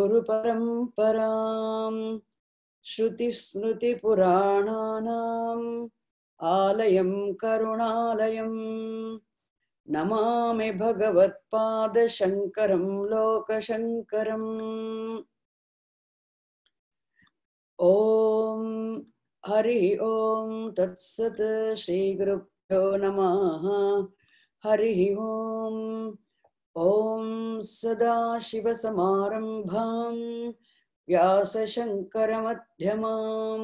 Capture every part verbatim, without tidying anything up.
गुरुपरम्परां श्रुतिस्मृतिपुराणानाम् आलयं करुणालयं नमामि भगवत्पादशङ्करं लोकशङ्करम्। ॐ हरि ओं तत्सत्। श्रीगुरुभ्यो नमः। हरि ओं। ॐ सदाशिवसमारम्भां व्यासशङ्करमध्यमाम्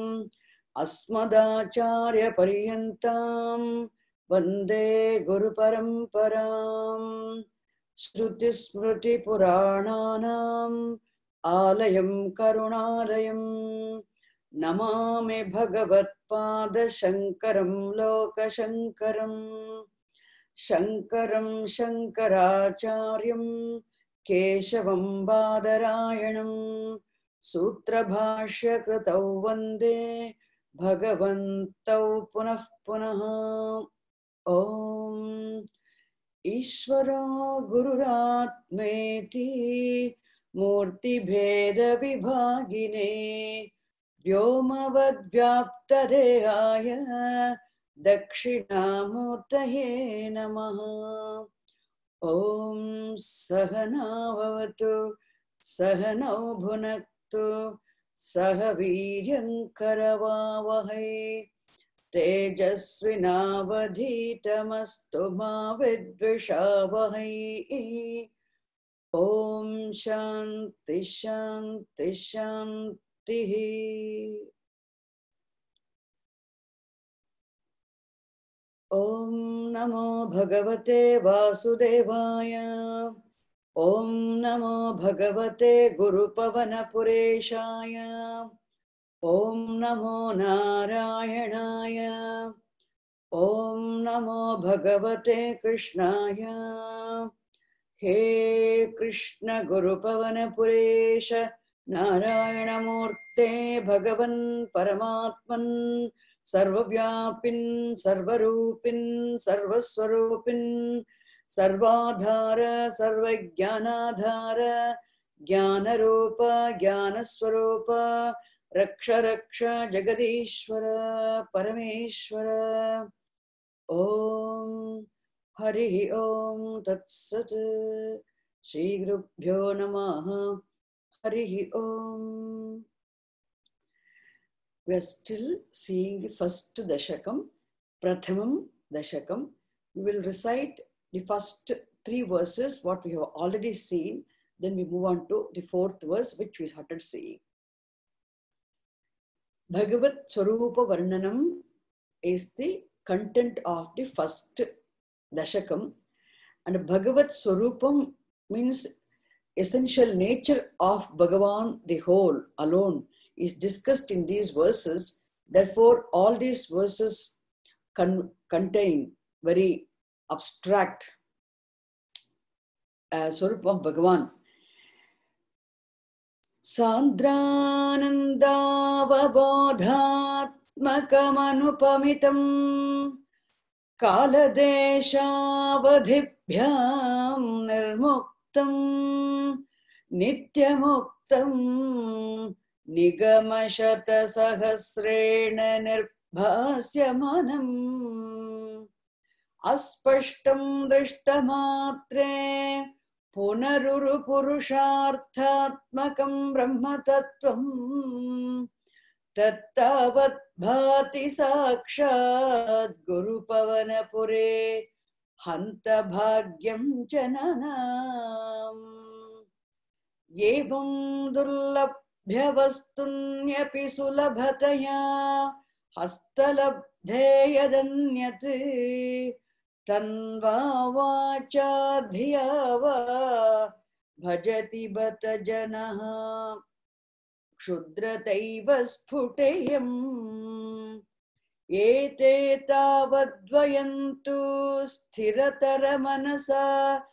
अस्मदाचार्यपर्यन्तां वन्दे गुरुपरम्पराम्। श्रुतिस्मृतिपुराणानाम् आलयं करुणालयं नमामि भगवत्पादशङ्करं लोकशङ्करम्। शङ्करं शङ्कराचार्यं केशवं बादरायणं सूत्रभाष्यकृतौ वन्दे भगवन्तौ पुनः पुनः। ॐ ईश्वरो गुरुरात्मेति मूर्तिभेदविभागिने व्योमवद्व्याप्तदेहाय दक्षिणामूर्तये नमः। ॐ सहना भवतु सहनौ भुनक्तु सह वीर्यं करवावहै तेजस्विनावधीतमस्तु मा विद्विषावहै। ॐ शान्ति शान्ति शान्तिः। ॐ नमो भगवते वासुदेवाय। ॐ नमो भगवते गुरुपवनपुरेशाय। ॐ नमो नारायणाय। ॐ नमो भगवते कृष्णाय। हे कृष्ण गुरुपवनपुरेश नारायणमूर्ते भगवन् परमात्मन् सर्वव्यापिन् सर्वरूपिन् सर्वस्वरूपिन् सर्वाधार सर्वज्ञानाधार ज्ञानरूप ज्ञानस्वरूप रक्ष रक्ष जगदीश्वर परमेश्वर। ॐ हरि ओं तत्सत्। श्रीगुरुभ्यो नमः। हरि ओं। We are still seeing the first dashakam, Prathamam dashakam. We will recite the first three verses, what we have already seen. Then we move on to the fourth verse, which we started seeing. Bhagavat Swarupa Varnanam is the content of the first dashakam. And Bhagavat Swarupam means essential nature of Bhagavan, the whole, alone, is discussed in these verses. Therefore, all these verses con contain very abstract uh, Swarupa of Bhagavan. Sandranandavabodhatmakamanupamitam kaladeshavadhibhyam nirmuktam nityamuktam Nigamashata sahasrena nirbhasyamanam aspashtam drishtamatre punaruru purusharthatmakam brahmatattvam tattavat bhati sakshat gurupavanapure hanta bhagyam jananam yevam durlabh भ्यवस्तुन्यपि सुलभतया हस्तलब्धे यदन्यत् तन्वा वाचा धिया वा भजति बत जनः क्षुद्रतैव स्फुटेयम् एते तावद्वयन्तु स्थिरतरमनसा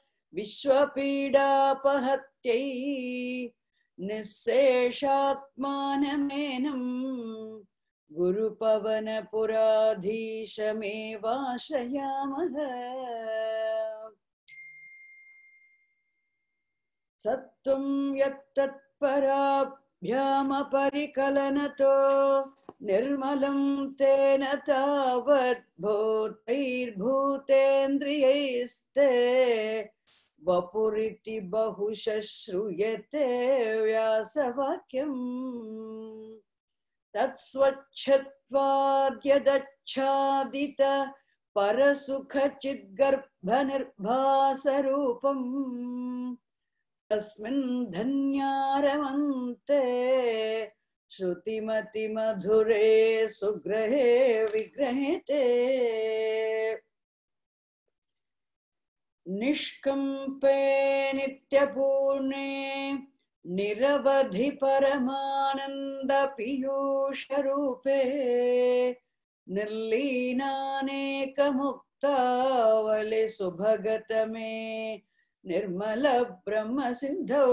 विश्वपीडापहत्यै निस्सेषात्मानमेनं गुरुपवनपुराधीशमेवाश्रयामः। सत्त्वं यत्तत् Parabhyama Parikalanato Nirmalam Tena Tavat Bhutair Bhutendriyaiste Vapuriti Bahushashruyate Vyasavakyam Tatsvachatvadyadachadita Parasukhachidgarbhanirbhasarupam Tasmin dhanyaramante Shrutimati madhure sugrahe vigrahete Nishkampe nityapurne Niravadhi paramananda piyusharupe Nirlinaneka mukta vale subhagatame Nirmala Brahma Sindho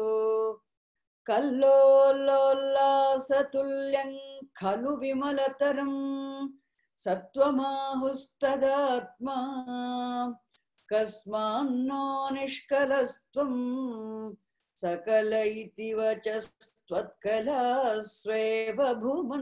Kallolola Satulyam Khalu Vimalataram Satvamahusthadatma Kasmanno Nishkalastvam Sakala iti vachastvatkala sveva bhuman.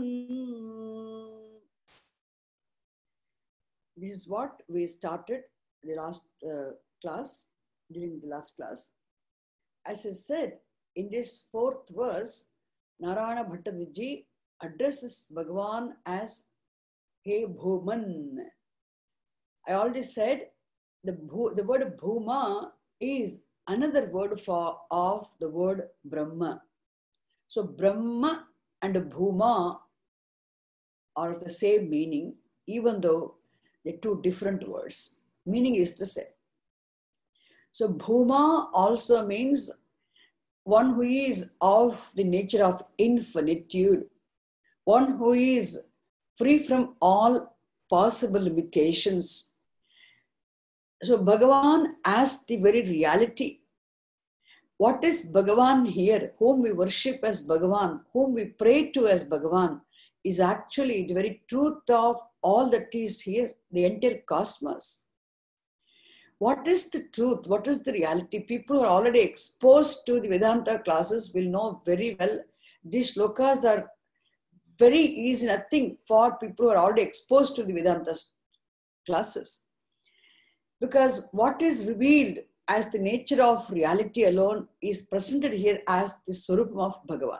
This is what we started the last uh, class. During the last class, as I said, in this fourth verse, Narayana Bhattacharya addresses Bhagavan as Hey Bhuman. I already said the, the word Bhuma is another word for of the word Brahma. So Brahma and Bhuma are of the same meaning, even though they're two different words. Meaning is the same. So Bhuma also means one who is of the nature of infinitude, one who is free from all possible limitations. So Bhagavan as the very reality. What is Bhagavan here, whom we worship as Bhagavan, whom we pray to as Bhagavan, is actually the very truth of all that is here, the entire cosmos. What is the truth? What is the reality? People who are already exposed to the Vedanta classes will know very well. These shlokas are very easy, nothing for people who are already exposed to the Vedanta classes. Because what is revealed as the nature of reality alone is presented here as the Swarupam of Bhagavan.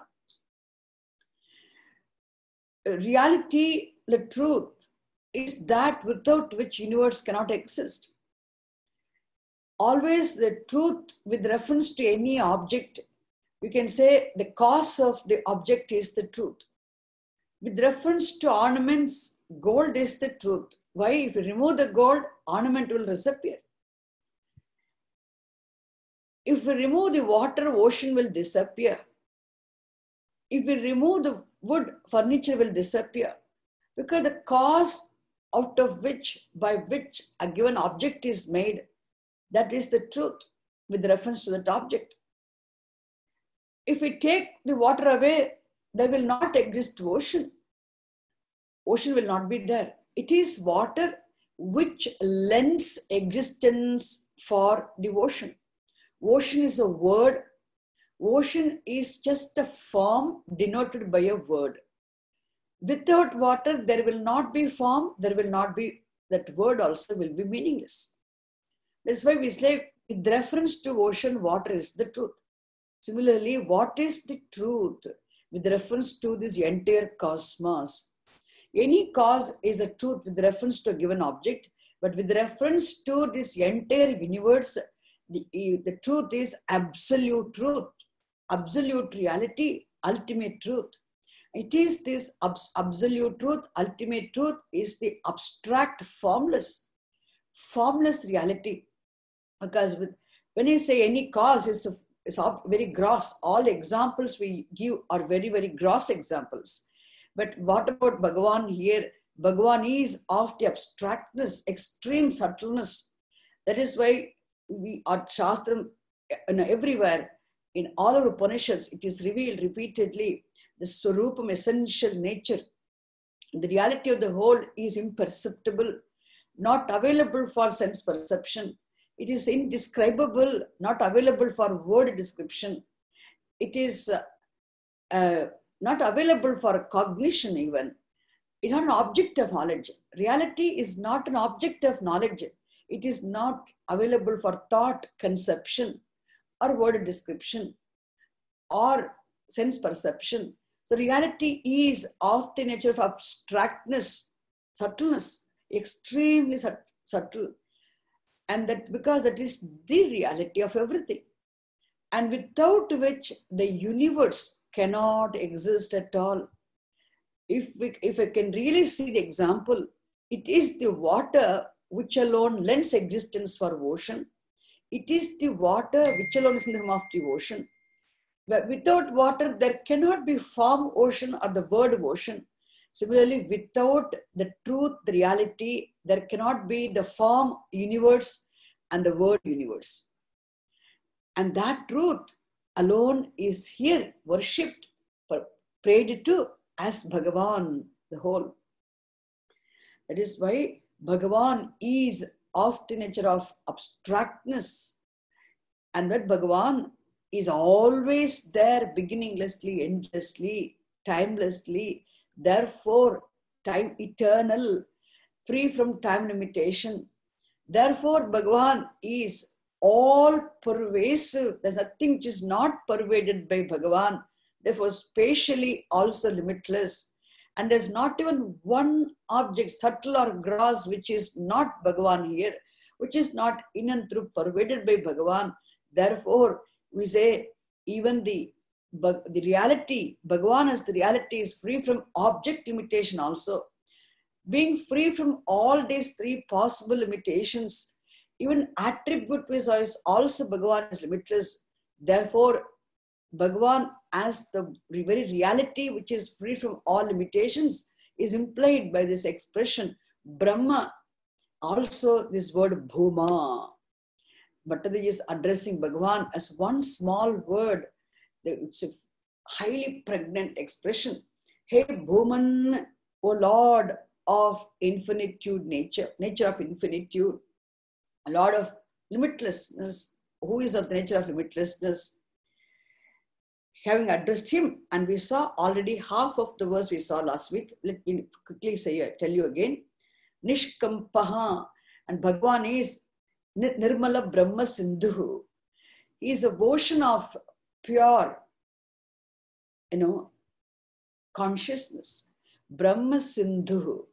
Reality, the truth, is that without which universe cannot exist. Always the truth with reference to any object, you can say the cause of the object is the truth. With reference to ornaments, gold is the truth. Why? If you remove the gold, ornament will disappear. If we remove the water, ocean will disappear. If we remove the wood, furniture will disappear. Because the cause out of which, by which a given object is made, that is the truth with reference to that object. If we take the water away, there will not exist ocean. Ocean will not be there. It is water which lends existence for the ocean. Ocean is a word. Ocean is just a form denoted by a word. Without water, there will not be form, there will not be, that word also will be meaningless. That's why we say, with reference to ocean, water is the truth. Similarly, what is the truth with reference to this entire cosmos? Any cause is a truth with reference to a given object, but with reference to this entire universe, the, the truth is absolute truth, absolute reality, ultimate truth. It is this absolute truth, ultimate truth is the abstract, formless, formless reality. Because with, when you say any cause, it's, a, it's a very gross. All examples we give are very, very gross examples. But what about Bhagavan here? Bhagavan is of the abstractness, extreme subtleness. That is why we are Shastram everywhere, in all our Upanishads, it is revealed repeatedly. The Swarupam, essential nature, the reality of the whole is imperceptible, not available for sense perception. It is indescribable, not available for word description. it is uh, uh, not available for cognition even. It's not an object of knowledge. Reality is not an object of knowledge. It is not available for thought, conception, or word description, or sense perception. So reality is of the nature of abstractness, subtleness, extremely subtle. And that because that is the reality of everything. And without which the universe cannot exist at all. If we, if I can really see the example, it is the water which alone lends existence for ocean. It is the water which alone is in the form of the ocean. But without water, there cannot be form ocean or the word ocean. Similarly, without the truth, the reality, there cannot be the form universe and the word universe. And that truth alone is here worshipped, prayed to as Bhagavan, the whole. That is why Bhagavan is of the nature of abstractness. And that Bhagavan is always there, beginninglessly, endlessly, timelessly, therefore time eternal, free from time limitation. Therefore, Bhagavan is all pervasive. There's nothing which is not pervaded by Bhagavan. Therefore, spatially also limitless. And there's not even one object, subtle or gross, which is not Bhagavan here, which is not in and through pervaded by Bhagavan. Therefore, we say even the, the reality, Bhagavan as the reality is free from object limitation also. Being free from all these three possible limitations, even attribute wise also Bhagavan is limitless. Therefore, Bhagavan as the very reality which is free from all limitations is implied by this expression. Brahma, also this word Bhuma. Bhattacharya is addressing Bhagavan as one small word. It's a highly pregnant expression. Hey Bhuman, O Lord of infinitude nature, nature of infinitude, a Lord of limitlessness, who is of the nature of limitlessness. Having addressed him, and we saw already half of the verse we saw last week. Let me quickly say, tell you again. Nishkampaha, and Bhagavan is Nirmala Brahma Sindhu. He is a ocean of pure, you know, consciousness. Brahma Sindhu.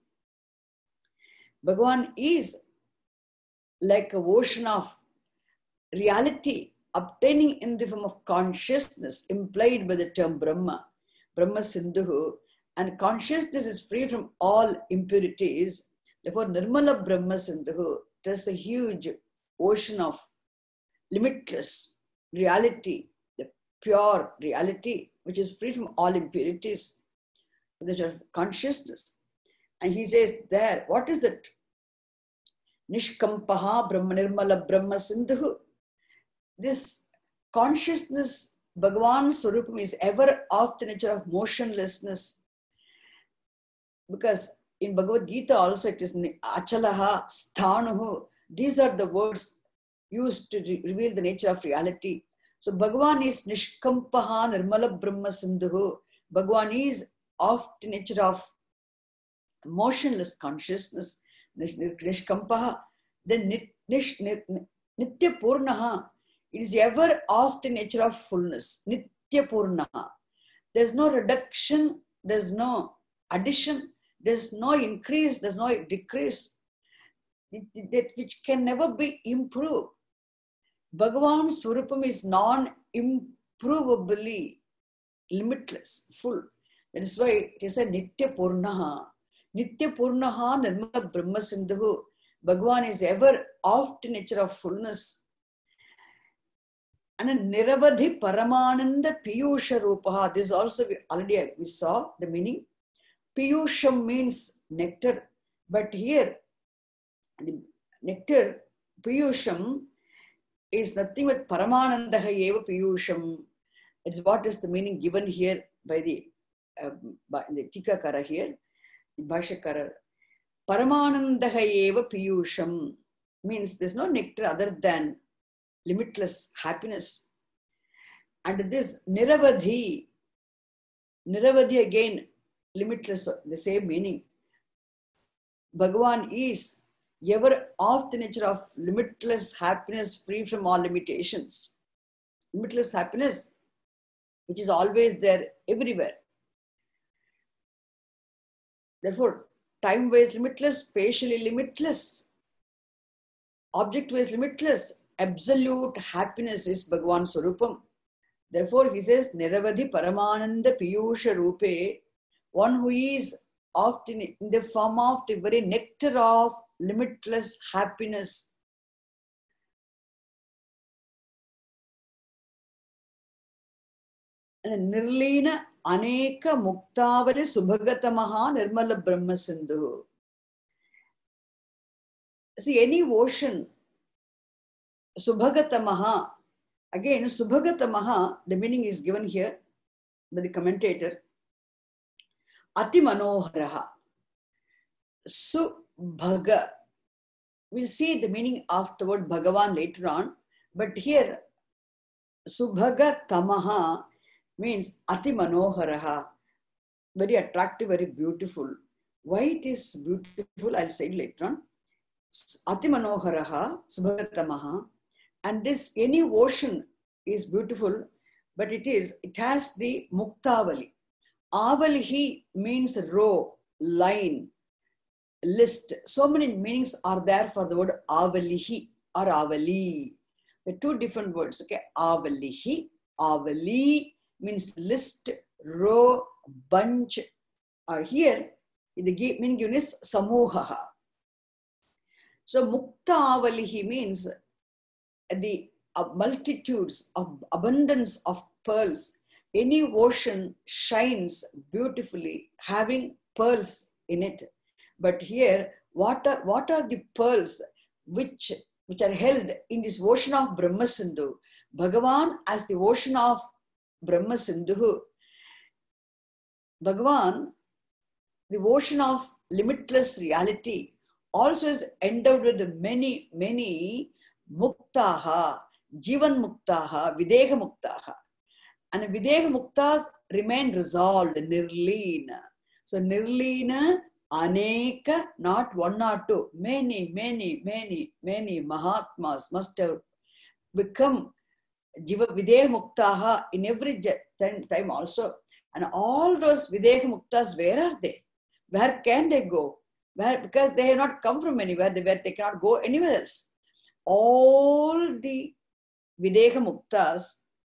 Bhagavan is like a ocean of reality obtaining in the form of consciousness implied by the term Brahma. Brahma Sindhu. And consciousness is free from all impurities. Therefore, Nirmala Brahma Sindhu. There's a huge ocean of limitless reality, the pure reality, which is free from all impurities, the consciousness. And he says there, what is that? Nishkampaha Brahma Nirmala Brahma Sindhu. This consciousness, Bhagavan's Swarupam, is ever of the nature of motionlessness. Because in Bhagavad Gita also it is Achalaha, Sthanuhu. These are the words used to re- reveal the nature of reality. So Bhagavan is Nishkampaha Nirmala Brahma Sindhu. Bhagavan is of the nature of motionless consciousness. Nishkampaha. Then Nish, Nitya Purnaha. It is ever of the nature of fullness. Nitya Purnaha. There's no reduction, there's no addition, there's no increase, there's no decrease. That which can never be improved. Bhagavan's Swarupam is non-improvably limitless, full. That is why it is a Nitya Purnaha. Nitya Purnaha Nirmala Brahma Sindhu. Bhagavan is ever of the nature of fullness. And a Niravadhi Paramananda Piyusha Rupaha. This also we already we saw the meaning. Piyusham means nectar. But here, the nectar, Piyusham, is nothing but Paramanandaha eva Piyusham. It is what is the meaning given here by the, uh, by the Tikakara here, the Bhashakara. Paramanandaha eva Piyusham means there's no nectar other than limitless happiness. And this Niravadhi, Niravadhi again, limitless, the same meaning. Bhagavan is ever of the nature of limitless happiness, free from all limitations. Limitless happiness, which is always there, everywhere. Therefore, time-wise limitless, spatially limitless, object-wise limitless, absolute happiness is Bhagavan Swarupam. Therefore, he says, Niravadhi Paramananda Piyusha Rupe, one who is often in the form of the very nectar of limitless happiness. And Nirlina Aneka Muktavali Subhagatamaha Nirmala Brahma Sindhu. See, any ocean, Subhagatamaha, again, Subhagatamaha, the meaning is given here by the commentator. Ati Manoharaha. Subhaga. We'll see the meaning of the word Bhagavan later on, but here, Subhagatamaha means Ati Manoharaha. Very attractive, very beautiful. Why it is beautiful, I'll say later on. Ati Manoharaha, Subhagatamaha. And this, any ocean is beautiful, but it is, it has the Muktavali. Avalihi means row, line, list. So many meanings are there for the word Avalihi or Avali. The two different words, okay? Avalihi, Avali means list, row, bunch. Or here, the meaning given is Samuhaha. So Mukta Avalihi means the uh, multitudes of abundance of pearls. Any ocean shines beautifully, having pearls in it. But here, what are, what are the pearls which, which are held in this ocean of Brahma Sindhu? Bhagavan as the ocean of Brahma Sindhu. Bhagavan, the ocean of limitless reality, also is endowed with many, many muktaha, jivan muktaha, videha muktaha. And videha muktas remain resolved, nirlina. So nirlina, aneka, not one or two, many, many, many, many Mahatmas must have become jiva videha muktaha in every time also. And all those videha muktas, where are they? Where can they go? Where, because they have not come from anywhere, they, where they cannot go anywhere else. All the videha muktas,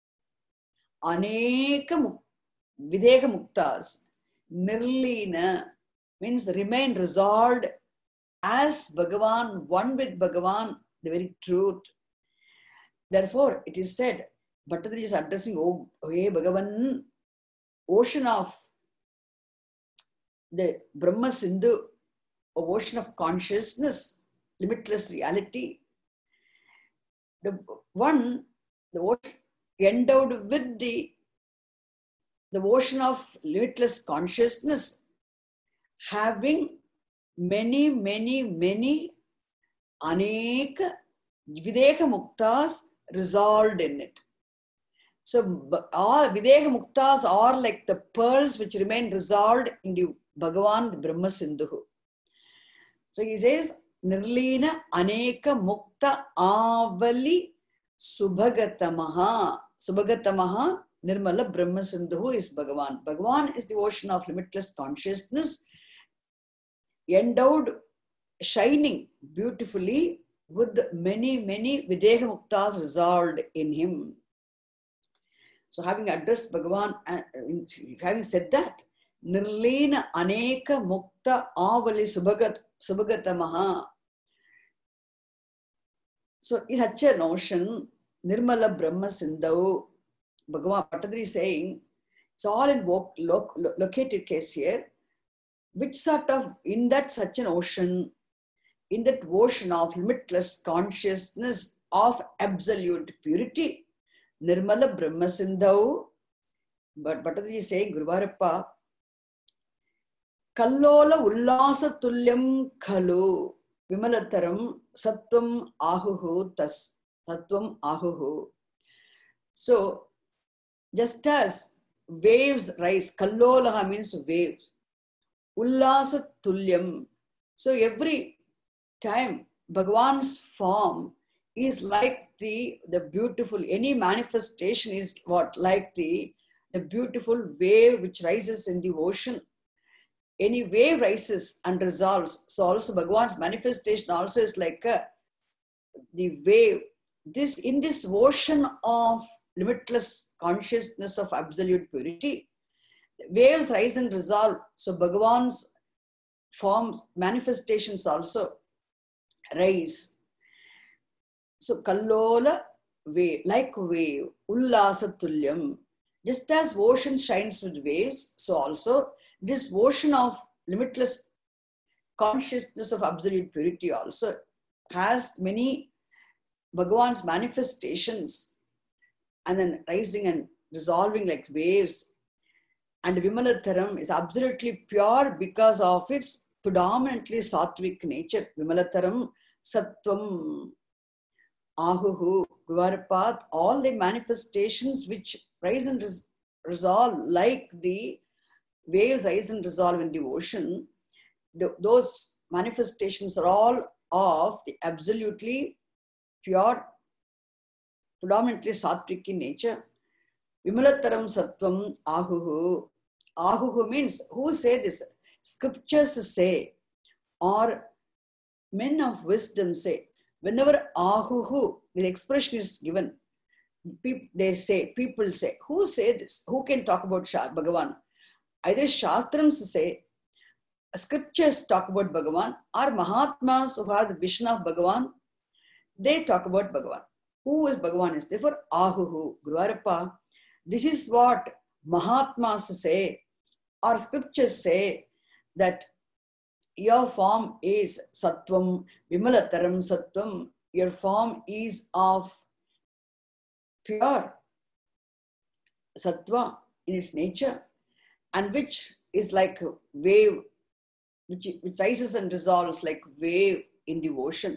Aneka videha muktas, nirlina means remain resolved as Bhagavan, one with Bhagavan, the very truth. Therefore, it is said, Bhattacharya is addressing, oh, hey Bhagavan, ocean of the Brahma Sindhu, ocean of consciousness, limitless reality. The one, the ocean endowed with the, the ocean of limitless consciousness, having many, many, many aneka videha muktas resolved in it. So all videha muktas are like the pearls which remain resolved in the Bhagavan, the Brahma Sindhu. So he says, Nirlina aneka mukta avali subhagatamaha. Subhagatamaha, Nirmala Brahma Sindhu is Bhagavan. Bhagavan is the ocean of limitless consciousness, endowed, shining beautifully with many, many videha muktas resolved in him. So having addressed Bhagavan, uh, having said that, Nirlina aneka mukta avali subhagat, subhagatamaha. So in such a notion, Nirmala Brahma Sindhu, Bhagavan Bhattacharya is saying, it's all in lo lo located case here. Which sort of, in that such an ocean, in that ocean of limitless consciousness of absolute purity, Nirmala Brahma Sindhu, but Bhattacharya is saying, Guruvarappa, Kallola Ullasa Tulyam Khalu, Vimalataram Sattvam Ahuhu Tas Tattvam Ahuhu. So, Just as waves rise, Kallolaha means waves. Ullasa Tulyam. So every time Bhagavan's form is like the, the beautiful, any manifestation is what? Like the, the beautiful wave which rises in the ocean. Any wave rises and resolves. So also Bhagavan's manifestation also is like a, the wave. This in this ocean of limitless consciousness of absolute purity, waves rise and resolve. So Bhagavan's forms, manifestations also rise. So Kallola wave, like wave, Ullasa Tulyam. Just as ocean shines with waves, so also this ocean of limitless consciousness of absolute purity also has many Bhagavan's manifestations and then rising and dissolving like waves. And Vimalataram is absolutely pure because of its predominantly sattvic nature. Vimalataram, Sattvam, Ahuhu, Gurvarapat, all the manifestations which rise and res- resolve like the waves rise and resolve in the ocean, the, those manifestations are all of the absolutely pure, predominantly sattvic in nature. Vimalataram Sattvam Ahuhu. Ahuhu means, who say this? Scriptures say, or men of wisdom say. Whenever Ahuhu, the expression is given, they say, people say, who say this? Who can talk about Bhagavan? Either Shastrams say, scriptures talk about Bhagavan, or Mahatmas who have the vision of Bhagavan, they talk about Bhagavan. Who is Bhagavan is therefore Ahuhu, Guruvarappa. This is what Mahatmas say, or scriptures say, that your form is Sattvam, Vimalataram Sattvam. Your form is of pure Sattva in its nature, and which is like a wave, which, which rises and dissolves like wave in the ocean.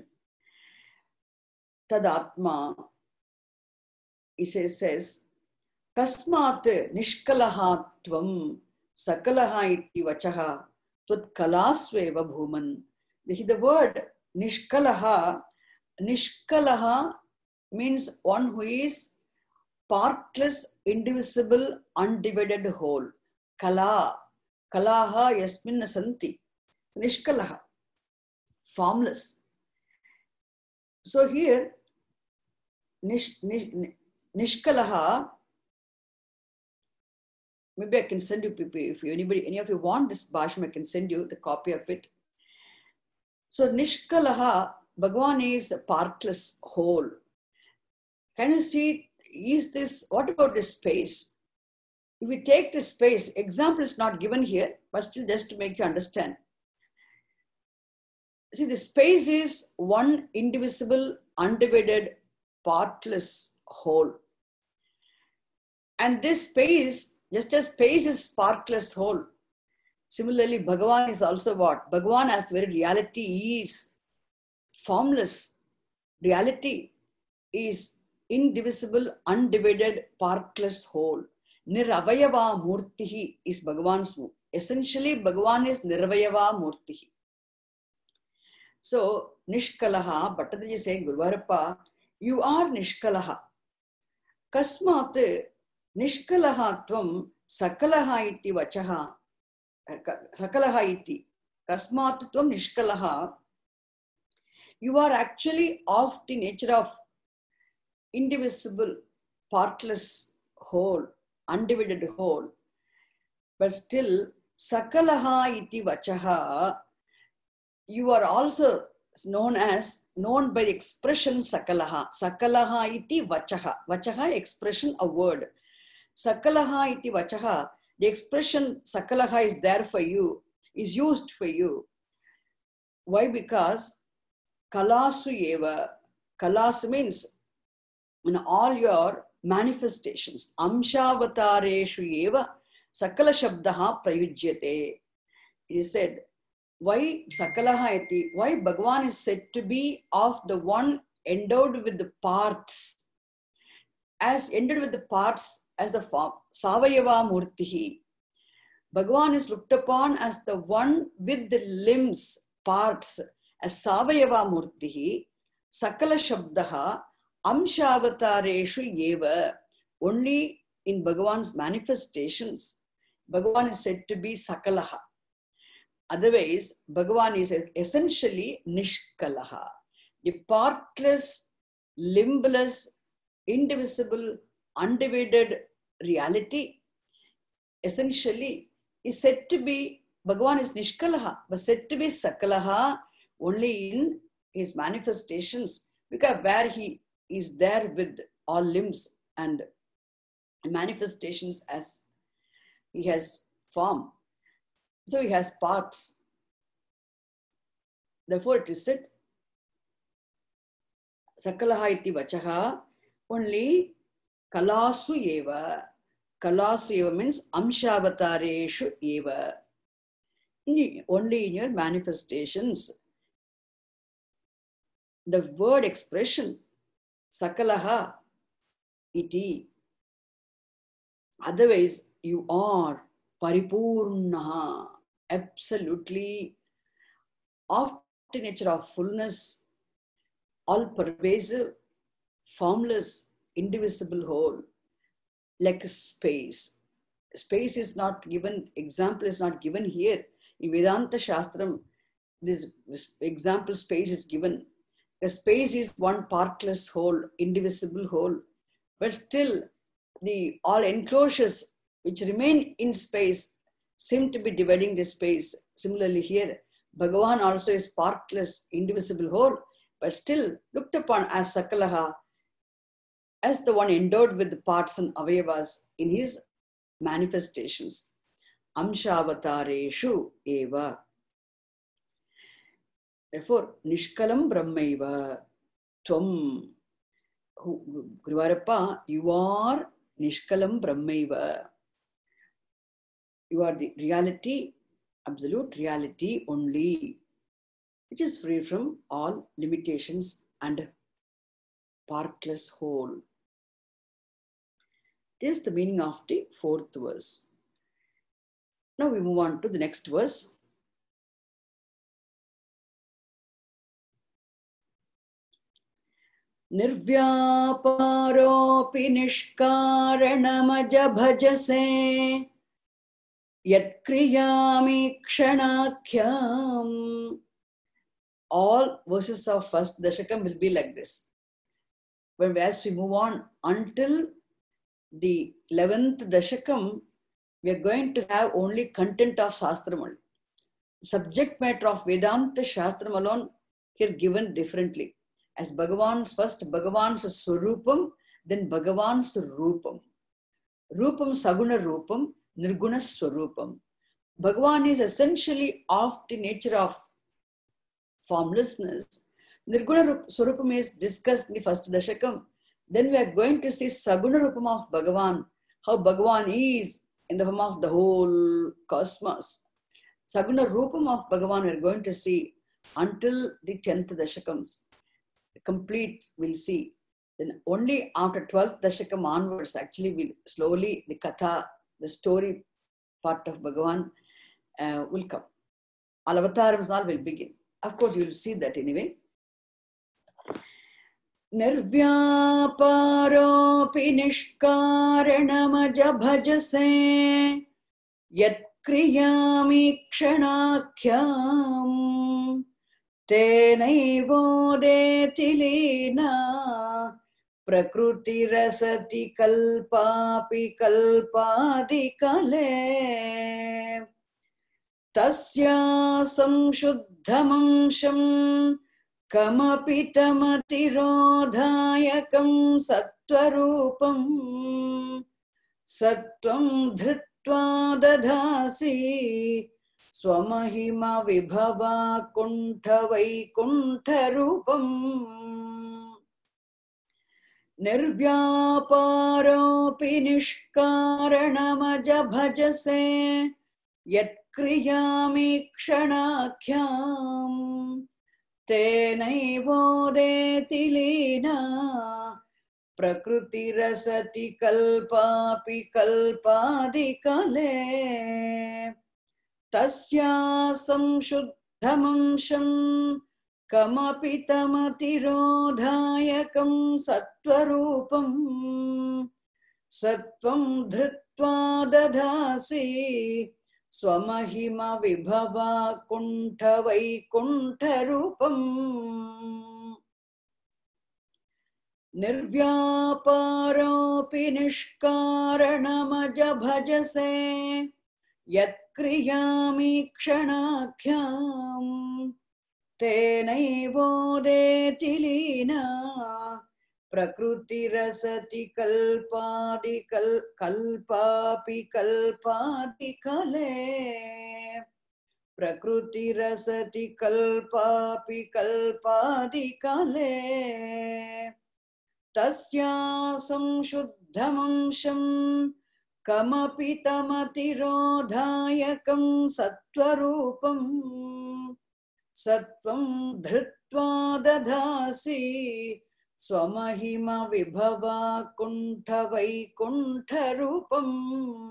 Tadatma, he says, says Kasmat Nishkalaha Tvam Sakalaha iti Vachaha Tvat Kalasveva Bhuman. The word Nishkalaha, Nishkalaha means one who is partless, indivisible, undivided whole. Kala, Kalaha Yasmin Santi. Nishkalaha, formless. So here, nish, nish, Nishkalaha, maybe I can send you, if you, anybody, any of you want this Bhasham, I can send you the copy of it. So Nishkalaha, Bhagavan is a partless whole. Can you see, is this, what about this space? If we take this space, example is not given here, but still just to make you understand. See, the space is one indivisible, undivided, partless whole. And this space, just as space is partless whole, similarly, Bhagavan is also what? Bhagavan as the very reality is formless. Reality is indivisible, undivided, partless whole. Niravayava Murtihi is Bhagavan's move. Essentially, Bhagavan is Niravayava Murtihi. So, Nishkalaha, Bhattacharya is saying, Guruvarappa, you are Nishkalaha. Kasmat Nishkalaha Tvam Sakalaha iti Vachaha. Sakalaha iti. Kasmat Tvam Nishkalaha. You are actually of the nature of indivisible, partless whole, undivided whole. But still, Sakalaha iti Vachaha, you are also known as, known by the expression Sakalaha. Sakalaha iti Vachaha. Vachaha, expression, a word. Sakalaha iti Vachaha, the expression Sakalaha is there for you, is used for you. Why? Because Kalasu eva, Kalasu means in all your manifestations. Amshavatareshu eva Sakala Shabdaha Prayujyate. He said, why Sakalaha iti? Why Bhagavan is said to be of the one endowed with the parts. As endowed with the parts, as the form, Savayava Murtihi. Bhagavan is looked upon as the one with the limbs, parts, as Savayava Murtihi, Sakala Shabdaha, Amshavatareshu Yeva. Only in Bhagavan's manifestations, Bhagavan is said to be Sakalaha. Otherwise, Bhagavan is essentially Nishkalaha, the partless, limbless, indivisible, undivided reality. Essentially, is said to be, Bhagavan is Nishkalaha, but said to be Sakalaha only in his manifestations, because where he is there with all limbs and manifestations as he has form. So he has parts. Therefore it is said, Sakalaha iti vachaha, only Kalasu eva. Kalasu eva means Amshavatareshu eva. Only in your manifestations. The word expression, Sakalaha iti. Otherwise, you are Paripurnaha, absolutely of the nature of fullness, all-pervasive, formless, indivisible whole, like a space. Space is not given, example is not given here. In Vedanta Shastram, this example space is given. The space is one partless whole, indivisible whole, but still the all enclosures which remain in space seem to be dividing the space. Similarly here, Bhagavan also is partless, indivisible whole, but still looked upon as Sakalaha, as the one endowed with the parts and avayavas in his manifestations. Amshavatareshu eva. Therefore, Nishkalam Brahmaiva Tvam. Guruvarappa, you are Nishkalam Brahmaiva. You are the reality, absolute reality only, which is free from all limitations and partless whole. This is the meaning of the fourth verse. Now we move on to the next verse. Nirvyaparopi nishkaranamaja bhajase yat kriyami kshanakhyam. All verses of first dashakam will be like this. But as we move on until the eleventh dashakam, we are going to have only content of Shastram only. Subject matter of Vedanta Shastram alone here given differently. As Bhagavan's first, Bhagavan's Swarupam, then Bhagavan's Rupam. Rupam Saguna Rupam, Nirguna Swarupam. Bhagavan is essentially of the nature of formlessness. Nirguna Swarupam is discussed in the first Dashakam. Then we are going to see Saguna Rupam of Bhagavan, how Bhagavan is in the form of the whole cosmos. Saguna Rupam of Bhagavan we are going to see until the tenth Dashakams. Complete we'll see. Then only after twelfth Dashakam onwards, actually we'll slowly the Katha, the story part of Bhagavan uh, will come. All avatarams all will begin. Of course, you'll see that anyway. Nirvyaparopi nishkaranamaja bhajase yat kriyami kshanakhyam tenaivodeti lina prakruti rasati kalpapi kalpadi kale tasya samshuddhamamsham kamapi tamatirodhayakam sattvarupam sattvam dhritva dadhasi swamahima vibhava kuntha vaikuntha rupam nirvyaparopi nishkaranamaja bhajase yat kriyami kshanakhyam tenaivodeti lina प्रकृतिरसति कल्पापि कल्पादिकले तस्या संशुद्धमंशं कमपि तमतिरोधायकं सत्वरूपं सत्वं धृत्वा दधासि स्वमहिमा विभवा कुण्ठ वैकुण्ठरूपम् निर्व्यापारोऽपि निष्कारणमज भजसे यत्क्रियामीक्षणाख्याम् तेनैवोदेति लीना प्रकृतिरसति कल्पादि कल् कल्पापि कल्पादिकले प्रकृतिरसति कल्पापि कल्पादिकले तस्या संशुद्धमंशं कमपि तमतिरोधायकं सत्वरूपं सत्वं धृत्वा दधासि स्वमहिमा विभवा कुण्ठ वैकुण्ठरूपम्.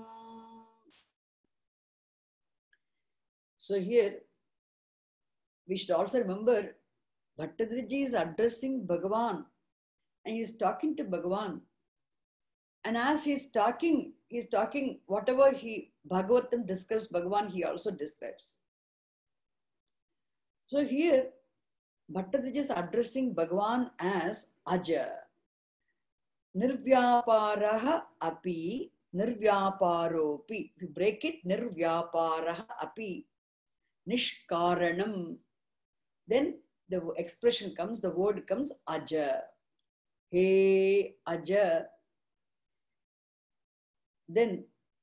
So here we should also remember Bhattadriji is addressing Bhagavan and he is talking to Bhagavan. And as he is talking, he is talking whatever he Bhagavatam describes Bhagavan, he also describes. So here Bhattadriji is addressing Bhagavan as Aja. Nirvyaparaha api, nirvyaparopi. If you break it, nirvyaparaha api, nishkaranam. Then the expression comes, the word comes Aja. Hey Aja. Then,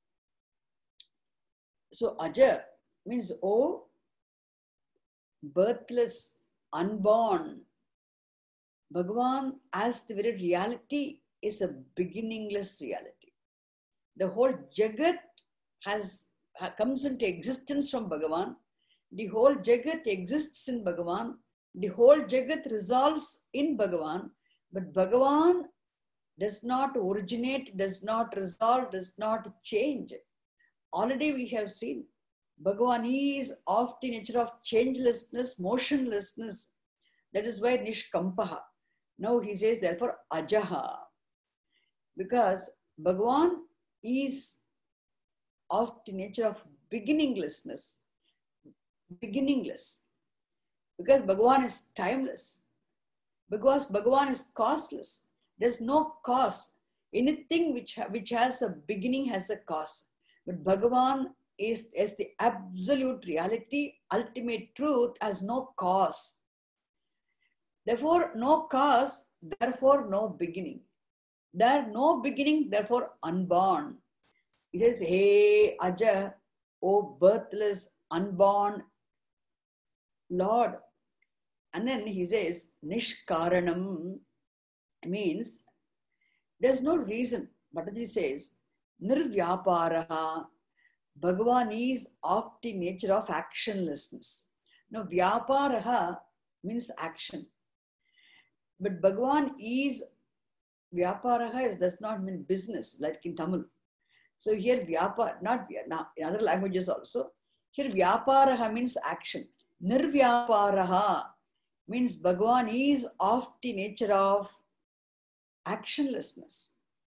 so Aja means, oh, birthless, unborn. Bhagavan as the very reality is a beginningless reality. The whole Jagat has comes into existence from Bhagavan. The whole Jagat exists in Bhagavan. The whole Jagat resolves in Bhagavan. But Bhagavan does not originate, does not resolve, does not change. Already we have seen Bhagavan is of the nature of changelessness, motionlessness. That is why Nishkampaha. Now he says therefore Ajaha. Because Bhagavan is of the nature of beginninglessness. Beginningless. Because Bhagavan is timeless. Because Bhagavan is causeless. There's no cause. Anything which, ha which has a beginning has a cause. But Bhagavan is, is the absolute reality, ultimate truth, has no cause. Therefore, no cause, therefore no beginning. There no beginning, therefore unborn. He says, hey Aja, O birthless, unborn Lord. And then he says, Nishkaranam means there's no reason. But he says, Nirvyaparaha, Bhagavan is of the nature of actionlessness. Now, Vyaparaha means action. But Bhagavan is, Vyaparaha is, does not mean business, like in Tamil. So here Vyapar, not now in other languages also, here Vyaparaha means action. Nirvyaparaha means Bhagavan is of the nature of actionlessness.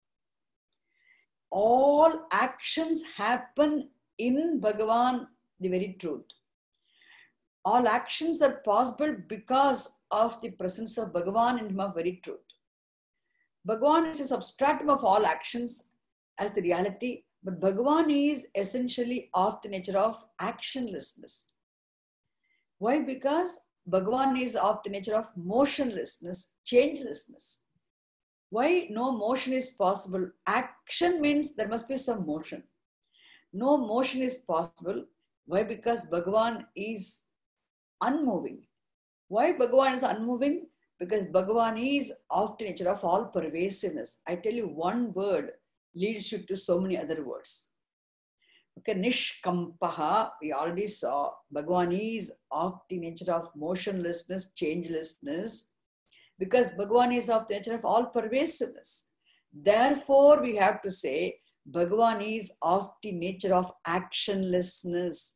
All actions happen in Bhagavan, the very truth. All actions are possible because of the presence of Bhagavan in the very truth. Bhagavan is a substratum of all actions as the reality, but Bhagavan is essentially of the nature of actionlessness. Why? Because Bhagavan is of the nature of motionlessness, changelessness. Why no motion is possible? Action means there must be some motion. No motion is possible. Why? Because Bhagavan is unmoving. Why Bhagavan is unmoving? Because Bhagavan is of the nature of all pervasiveness. I tell you, one word leads you to so many other words. Okay, Nishkampaha, we already saw, Bhagavan is of the nature of motionlessness, changelessness. because Bhagavan is of the nature of all pervasiveness. Therefore, we have to say Bhagavan is of the nature of actionlessness.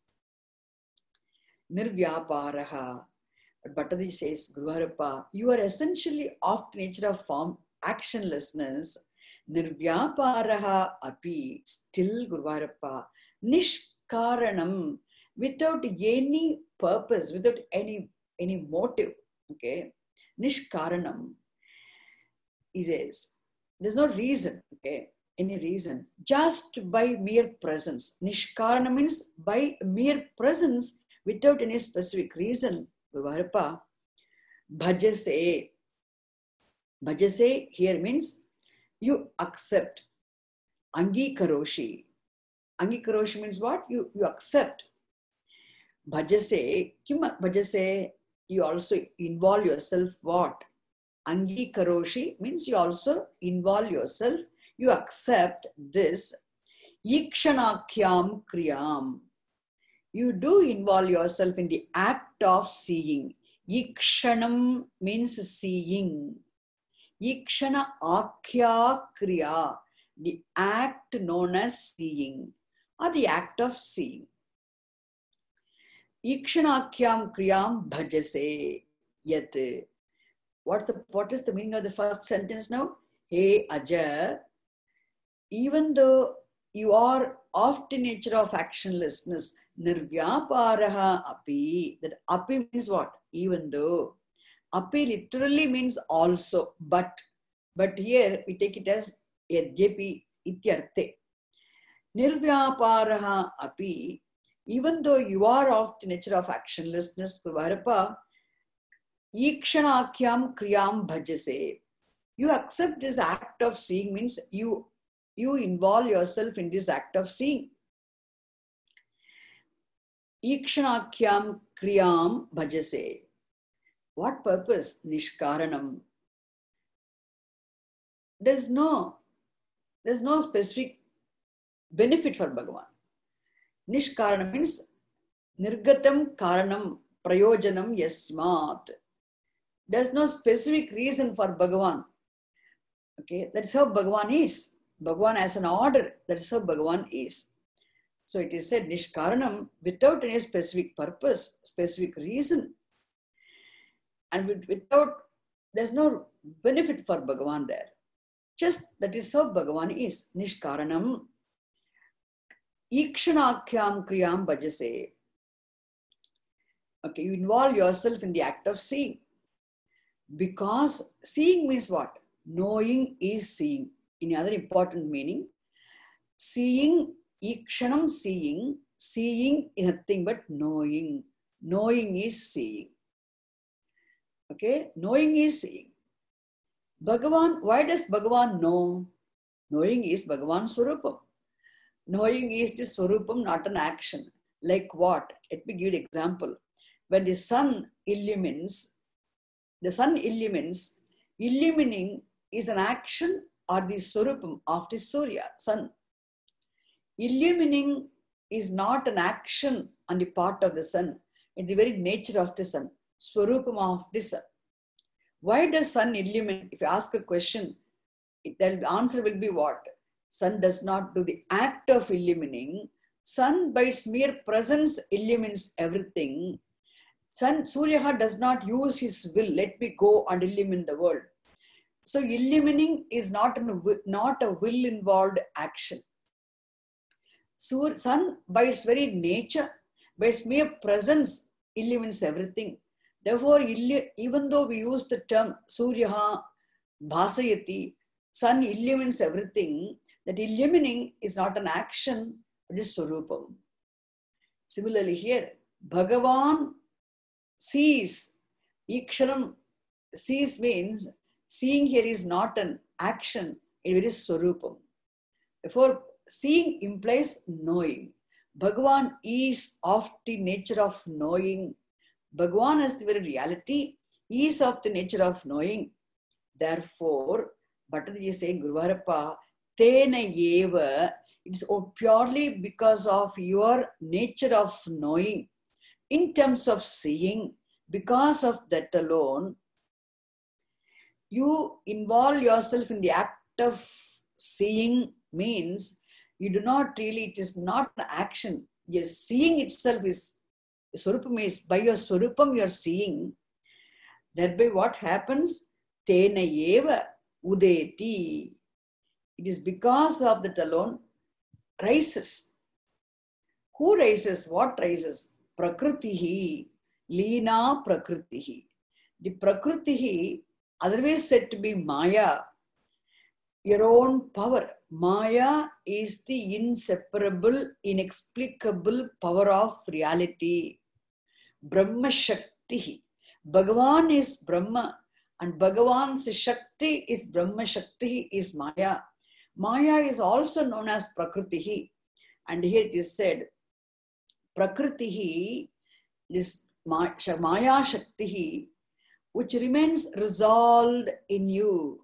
Nirvyaparaha. But Bhattaji says, Guruvarappa, you are essentially of the nature of form, actionlessness. Nirvyaparaha api, still Guruvarappa, nishkaranam, without any purpose, without any, any motive. Okay, nishkaranam, he says, there's no reason, okay, any reason, just by mere presence. Nishkarana means by mere presence, without any specific reason. Guruvarappa, bhajase. Bhajase here means you accept. Angikaroshi. Angikaroshi means what? You, you accept. Bhajase, kim bhajase, you also involve yourself what? Angikaroshi means you also involve yourself, you accept this. Ikshanakyam kriyam. You do involve yourself in the act of seeing. Ikshanam means seeing. Ikshana akya kriya, the act known as seeing, or the act of seeing. Ikshanakyam kriyam bhajase yat. What, the, what is the meaning of the first sentence now? Hey Aja, even though you are of the nature of actionlessness, nirvyaparaha api, that api means what? Even though. Api literally means also, but. But here we take it as yadyapi ityarthe. Nirvyaparaha api, even though you are of the nature of actionlessness, Guruvarappa, Ikshanakyam kriyam bhajase. You accept this act of seeing means you, you involve yourself in this act of seeing. Ikshanakyam kriyam bhajase. What purpose? Nishkaranam. There's no, there's no specific benefit for Bhagavan. Nishkaranam means nirgatam karanam prayojanam yasmat. There's no specific reason for Bhagavan. Okay, that's how Bhagavan is. Bhagavan as an order, that's how Bhagavan is. So it is said nishkaranam, without any specific purpose, specific reason. And without, there's no benefit for Bhagavan there. Just that is how Bhagavan is. Nishkaranam. Ikshanakyam kriyam bhajase. Okay, you involve yourself in the act of seeing. Because seeing means what? Knowing is seeing. In another important meaning, seeing, ikshanam seeing, seeing is nothing but knowing. Knowing is seeing. Okay, knowing is seeing. Bhagavan, why does Bhagavan know? Knowing is Bhagavan's Swarupam. Knowing is the Swarupam, not an action. Like what? Let me give you an example. When the sun illumines, the sun illumines, illumining is an action or the Swarupam of the Surya, sun. Illumining is not an action on the part of the sun. It's the very nature of the sun, Swarupam of the sun. Why does sun illuminate? If you ask a question, the answer will be what? Sun does not do the act of illumining. Sun by its mere presence illumines everything. Sun, Surya does not use his will, let me go and illumine the world. So illumining is not, an, not a will involved action. Sun by its very nature, by its mere presence illumines everything. Therefore, even though we use the term Surya Bhasayati, sun illumines everything, that illumining is not an action, it is Swarupam. Similarly here, Bhagavan sees. Ikshanam, sees means, seeing here is not an action, it is Swarupam. Therefore, seeing implies knowing. Bhagavan is of the nature of knowing. Bhagavan as the very reality is of the nature of knowing. Therefore, Bhattaji is saying, Guruvarappa, tena eva, it's purely because of your nature of knowing. In terms of seeing, because of that alone, you involve yourself in the act of seeing means you do not really, it is not an action. Yes, seeing itself is, Swarupam is, by your Swarupam you are seeing. Thereby what happens? Tena eva udeti. It is because of that alone rises. Who rises? What rises? Prakritihi. Leena Prakritihi. The Prakritihi, otherwise said to be Maya, your own power. Maya is the inseparable, inexplicable power of reality. Brahma Shakti. Bhagavan is Brahma and Bhagavan's Shakti is Brahma Shakti is Maya. Maya is also known as Prakritihi. And here it is said, Prakritihi is Maya Shaktihi, which remains resolved in you.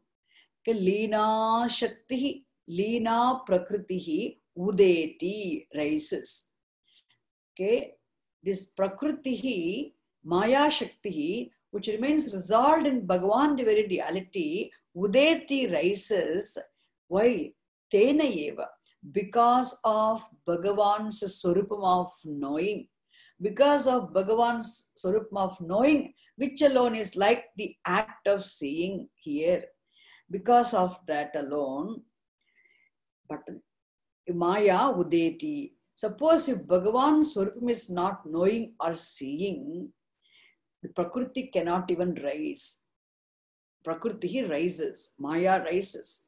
Leena Shakti, Leena Prakritihi, Udeti rises. Okay, this Prakritihi, Maya Shakti, which remains resolved in Bhagavan, the very reality, Udeti rises. Why? Tena eva. Because of Bhagavan's Swarupam of knowing. Because of Bhagavan's Swarupam of knowing, which alone is like the act of seeing here. Because of that alone, but Maya Udeti. Suppose if Bhagavan's Swarupam is not knowing or seeing, the Prakriti cannot even rise. Prakriti rises, Maya rises.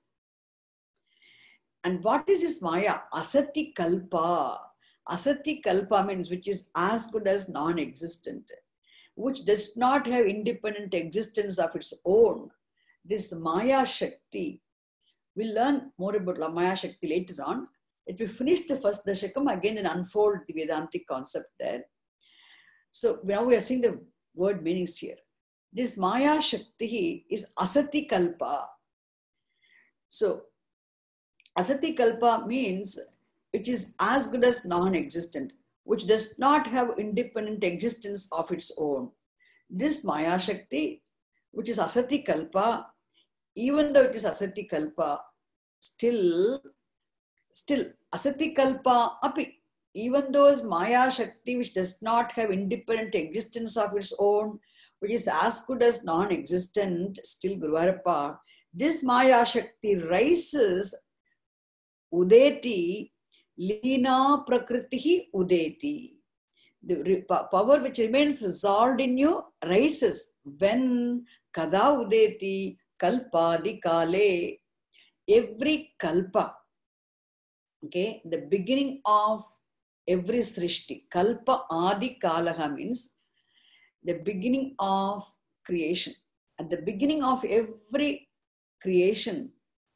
And what is this Maya? Asati Kalpa. Asati Kalpa means which is as good as non-existent, which does not have independent existence of its own. This Maya Shakti, we'll learn more about Maya Shakti later on. If we finish the first Dashakam, again then unfold the Vedantic concept there. So now we are seeing the word meanings here. This Maya Shakti is Asati Kalpa. So Asati Kalpa means it is as good as non-existent, which does not have independent existence of its own. This Maya Shakti, which is Asati Kalpa, even though it is Asati Kalpa, still, still Asati Kalpa api, even though it's Maya Shakti, which does not have independent existence of its own, which is as good as non-existent, still Guruvarappa, this Maya Shakti rises Udeti, Leena Prakritihi Udeti. The power which remains resolved in you rises when Kada Udeti Kalpa di Kale. Every Kalpa, okay, the beginning of every Srishti. Kalpa Adi Kalaha means the beginning of creation. At the beginning of every creation,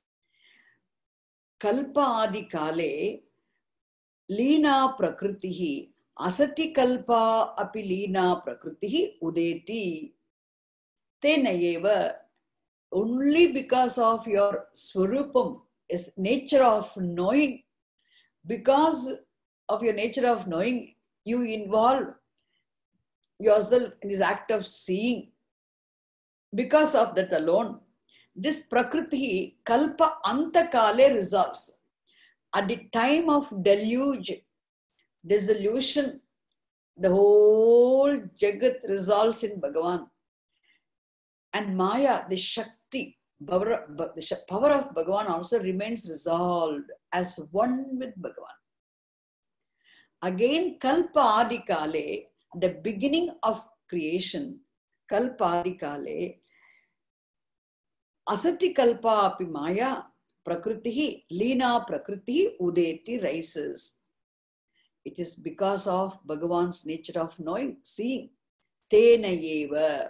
Kalpa Adi Kale, Leena Prakritihi, Asati Kalpa api Leena Prakritihi Udeti. Tena eva, only because of your Swarupam, is nature of knowing, because of your nature of knowing, you involve yourself in this act of seeing. Because of that alone, this Prakriti Kalpa Anta Kale resolves. At the time of deluge, dissolution, the whole Jagat resolves in Bhagavan. And Maya, the Shakti, the power of Bhagavan also remains resolved as one with Bhagavan. Again, Kalpa Adi Kale, the beginning of creation, Kalpa Adi Kale, Asati Kalpa api Maya, Prakritihi, Leena Prakritihi Udeti rises. It is because of Bhagavan's nature of knowing, seeing. Tena eva.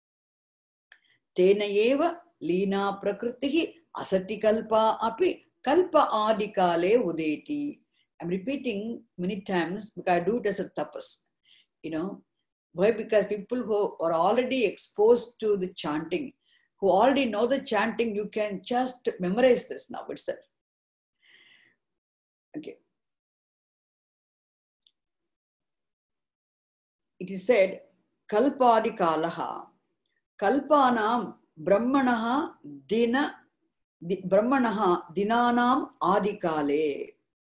Tena eva, Leena Prakritihi, Asati Kalpa api, Kalpa Adi Kale Udeti. I'm repeating many times because I do it as a tapas. You know, why? Because people who are already exposed to the chanting, who already know the chanting, you can just memorize this now itself. Okay. It is said, Kalpadi Kalaha, Kalpanam Brahmanaha Dina Brahmanaha Dinanam Adikale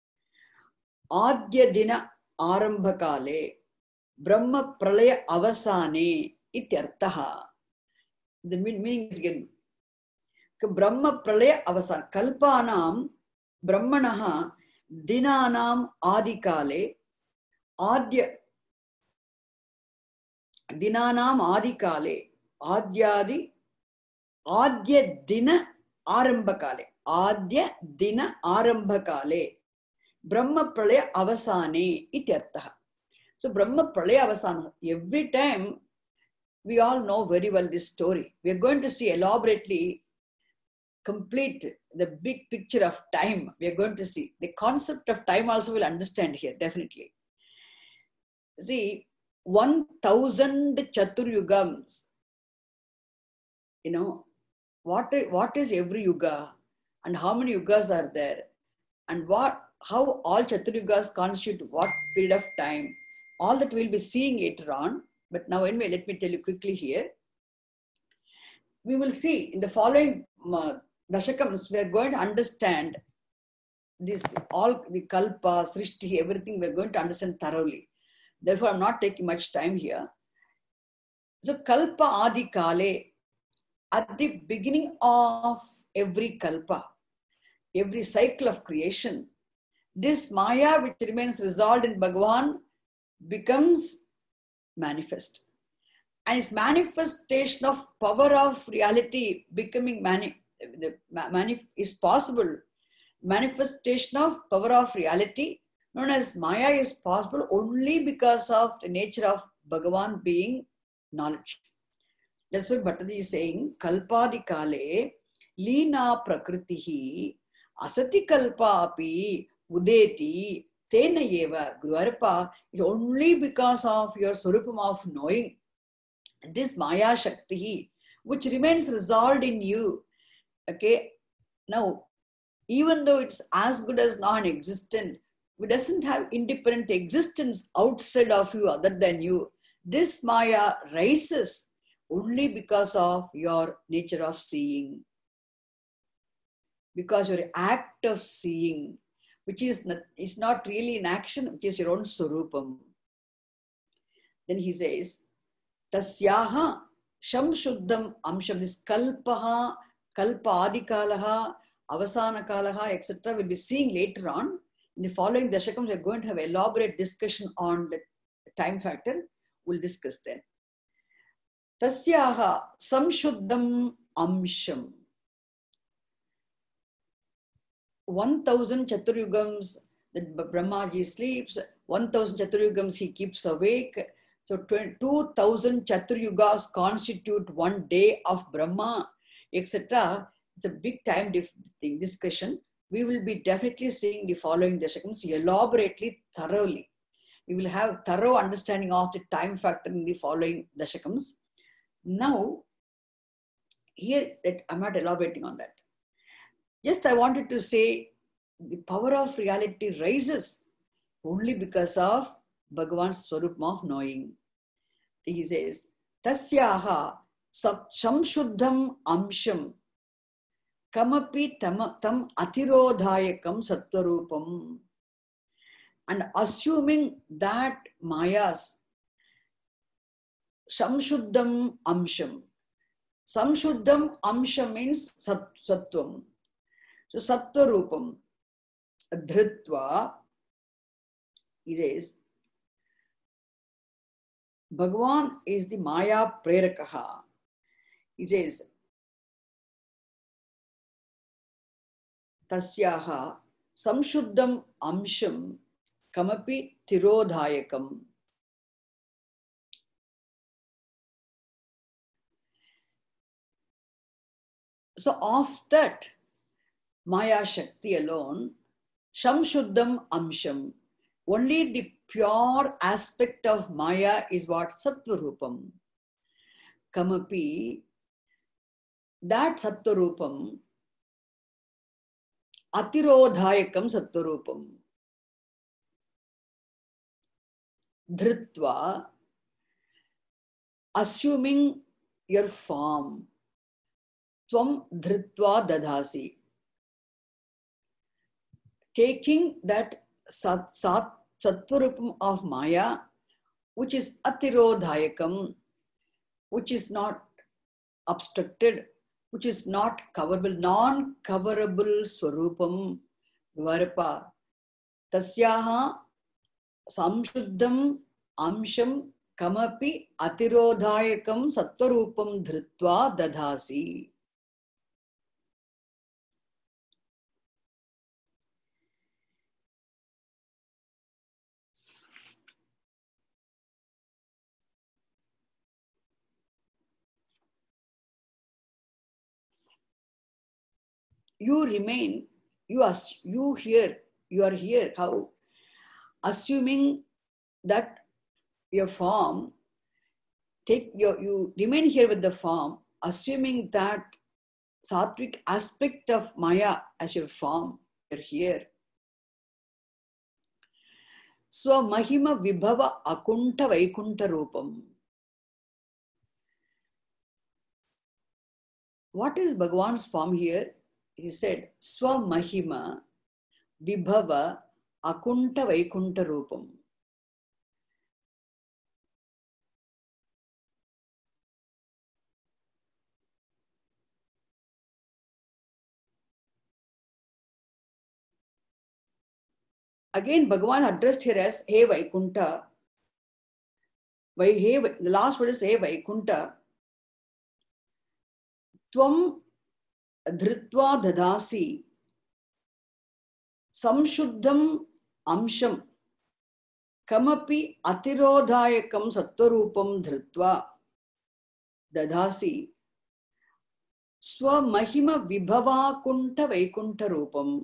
Adya Dina Arambhakale Brahma Pralaya Avasane Ityartaha. The meaning is again Brahma Pralaya Avasan Kalpanam Brahmanaha Dinanam Adikale Adya Dinanam Adikale Adyadi Adya Dina Arambhakale Adya Dina Arambhakale Brahma Pralaya Avasane Ityartaha. So Brahma Pralaya Avasana, every time we all know very well this story. We are going to see elaborately complete the big picture of time. We are going to see the concept of time also will understand here, definitely. See, one thousand Chaturyugams, you know, what, what is every yuga and how many yugas are there and what, how all Chaturyugas constitute what period of time, all that we'll be seeing later on. But now anyway, let me tell you quickly here. We will see in the following uh, Dashakams, we are going to understand this, all the Kalpa, Srishti, everything we are going to understand thoroughly. Therefore, I'm not taking much time here. So Kalpa Adi Kale, at the beginning of every Kalpa, every cycle of creation, this Maya which remains resolved in Bhagavan becomes manifest. And its manifestation of power of reality becoming mani the mani is possible. Manifestation of power of reality known as Maya is possible only because of the nature of Bhagavan being knowledge. That's why Bhattadi is saying, Kalpadi Kale, Leena Prakritihi, Asati Kalpa api, Udeti, Tena Yeva, Guruvarapa, it's only because of your Surupam of knowing. This Maya Shakti, which remains resolved in you. Okay, now, even though it's as good as non-existent, it doesn't have independent existence outside of you other than you. This Maya rises only because of your nature of seeing. Because your act of seeing, which is not, is not really an action, which is your own Surupam. Then he says, Tasyaha Sham Shuddham Amsham, this Kalpaha, Kalpa Adikalaha, Avasana Kalaha, et cetera we'll be seeing later on. In the following Dashakams, we're going to have elaborate discussion on the time factor. We'll discuss then. Tasyaha Samshuddham Amsham. One thousand Chaturyugams that Brahmaji sleeps, one thousand Chaturyugams he keeps awake. So two thousand Chaturyugas constitute one day of Brahma, et cetera. It's a big time discussion. We will be definitely seeing the following Dashakams elaborately, thoroughly. We will have thorough understanding of the time factor in the following Dashakams. Now, here I'm not elaborating on that. Just I wanted to say the power of reality rises only because of Bhagavan's Swarupam of knowing. He says, Tasyaha Samshuddham Amsham Kamapi tam, tam Atirodhayakam Sattvarupam. And assuming that Mayas Samshuddham Amsham. Samshuddham Amsham means sat, Sattvam. So Sattvarupam Dhritva, he says, Bhagavan is the Maya Prerakaha. He says, Tasyaha Samshuddham Amsham Kamapi Tirodhayakam. So of that Maya Shakti alone, Samshuddham Amsham, only the pure aspect of Maya is what? Sattvarupam. Kamapi, that Sattvarupam, Atirodhayakam Sattvarupam. Dhritva, assuming your form. Tvam dhritva dadhasi. Taking that sat, sat, sattvarupam of Maya, which is atirodhayakam, which is not obstructed, which is not coverable, non-coverable swarupam, Varapa. Tasyaha samshuddham amsham kamapi atirodhayakam sattvarupam dhritva dadhasi. You remain, you, as, you here, you are here, how? Assuming that your form, take your, you remain here with the form, assuming that sattvic aspect of Maya as your form, you're here. Swa mahima vibhava akunta vaikunta rupam. What is Bhagavan's form here? He said, Swa mahima vibhava akunta vaikunta rupam. Again, Bhagavan addressed here as He Vaikunta. By He, the last word is He Vaikunta. Tvam dhritva dadasi samshuddham amsham kamapi atirodhayakam sattvarupam dhritva dadasi swa mahima vibhava kunta vaikunta rupam.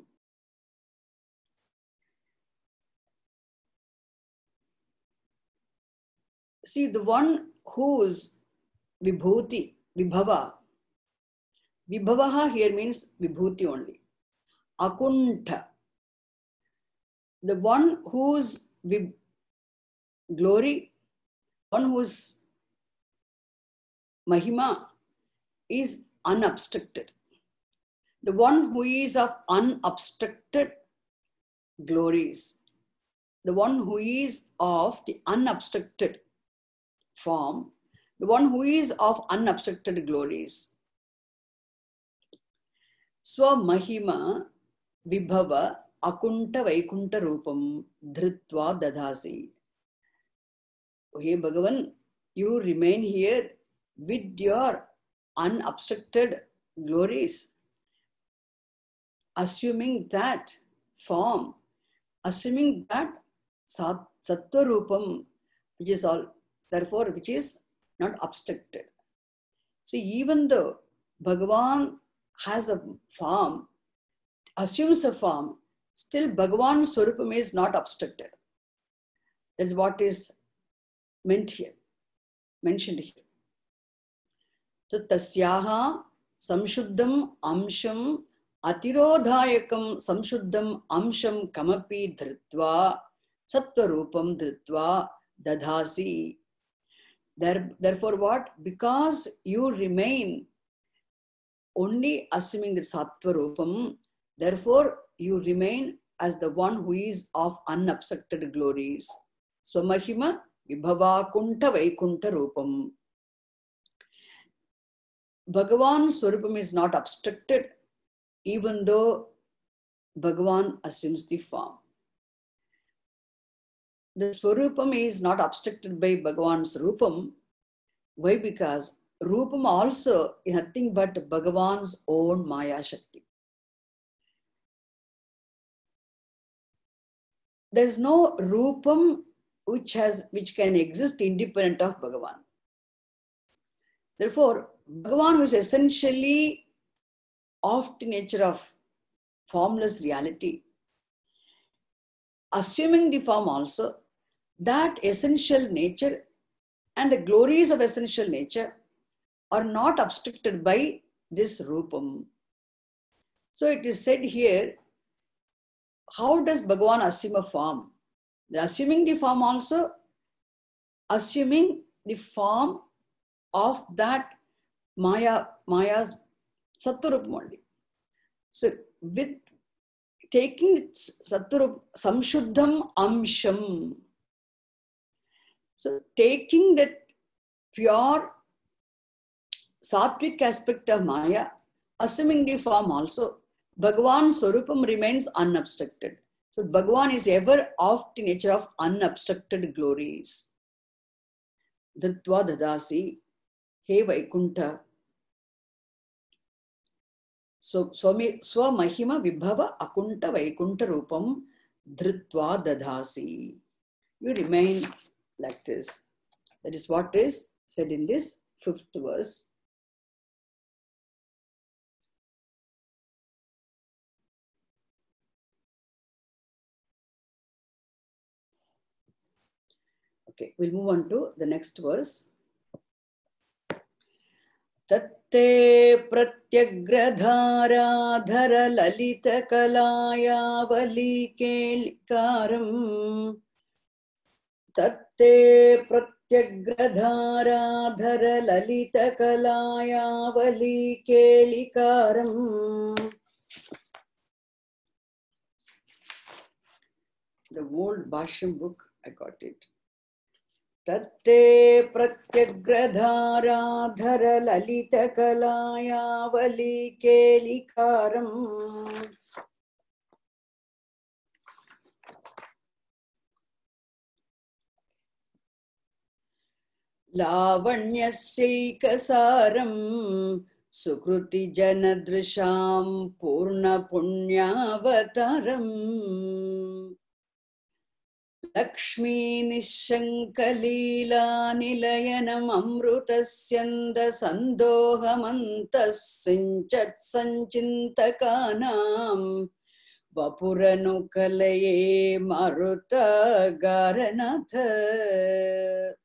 See, the one whose vibhuti, vibhava, vibhavaha here means vibhuti only. Akunta, the one whose vib, glory, one whose mahima is unobstructed. The one who is of unobstructed glories. The one who is of the unobstructed form, the one who is of unobstructed glories. Swa mahima vibhava akunta vaikunta rupam dhritva dadhasi. Hey Bhagavan, you remain here with your unobstructed glories, assuming that form, assuming that sattva rupam, which is all, therefore, which is not obstructed. See, even though Bhagavan has a form, assumes a form, still Bhagavan's Swarupam is not obstructed. That's what is meant here, mentioned here. So, tasyaha samshuddham amsham atirodhayakam samshuddham amsham kamapi dhritva sattvarupam dhritva dadhasi. There, therefore, what? Because you remain only assuming the sattva rupam, therefore you remain as the one who is of unobstructed glories. So, mahima vibhava kunta vaikunta rupam. Bhagavan's Swarupam is not obstructed, even though Bhagavan assumes the form. The Swarupam is not obstructed by Bhagavan's Rupam. Why? Because Rupam also is nothing but Bhagavan's own Maya Shakti. There is no Rupam which has which can exist independent of Bhagavan. Therefore, Bhagavan, who is essentially of the nature of formless reality, assuming the form also, that essential nature and the glories of essential nature are not obstructed by this Rupam. So it is said here, how does Bhagavan assume a form? Assuming the form also, assuming the form of that Maya, Maya's Sattvarupam only. So with taking Sattvarup, Samshuddham Amsham. So taking that pure sattvic aspect of Maya, assuming the form also, Bhagavan's Swarupam remains unobstructed. So Bhagavan is ever of the nature of unobstructed glories. Dritva dadasi, he Vaikunta. So Swamahima Vibhava Akunta Vaikunta Rupam Dritva dadasi. You remain like this. That is what is said in this fifth verse. Okay, we'll move on to the next verse. Tatte pratyagradharadhara lalita kalaya vali kelikaram. Tatte pratyagradharadhara lalita kalaya vali kelikaram. The old Bhashyam book, I got it. Tatte pratyagradharadhara lalita kalaya vali kelikaram. Lavanyasyaikasaram sukruti janadrisham purna punyavataram. Lakshmi nishankalila nilayanam amrutasyanda sandohamantas sinchat sanchintakanam vapuranukalaye maruta garanatha.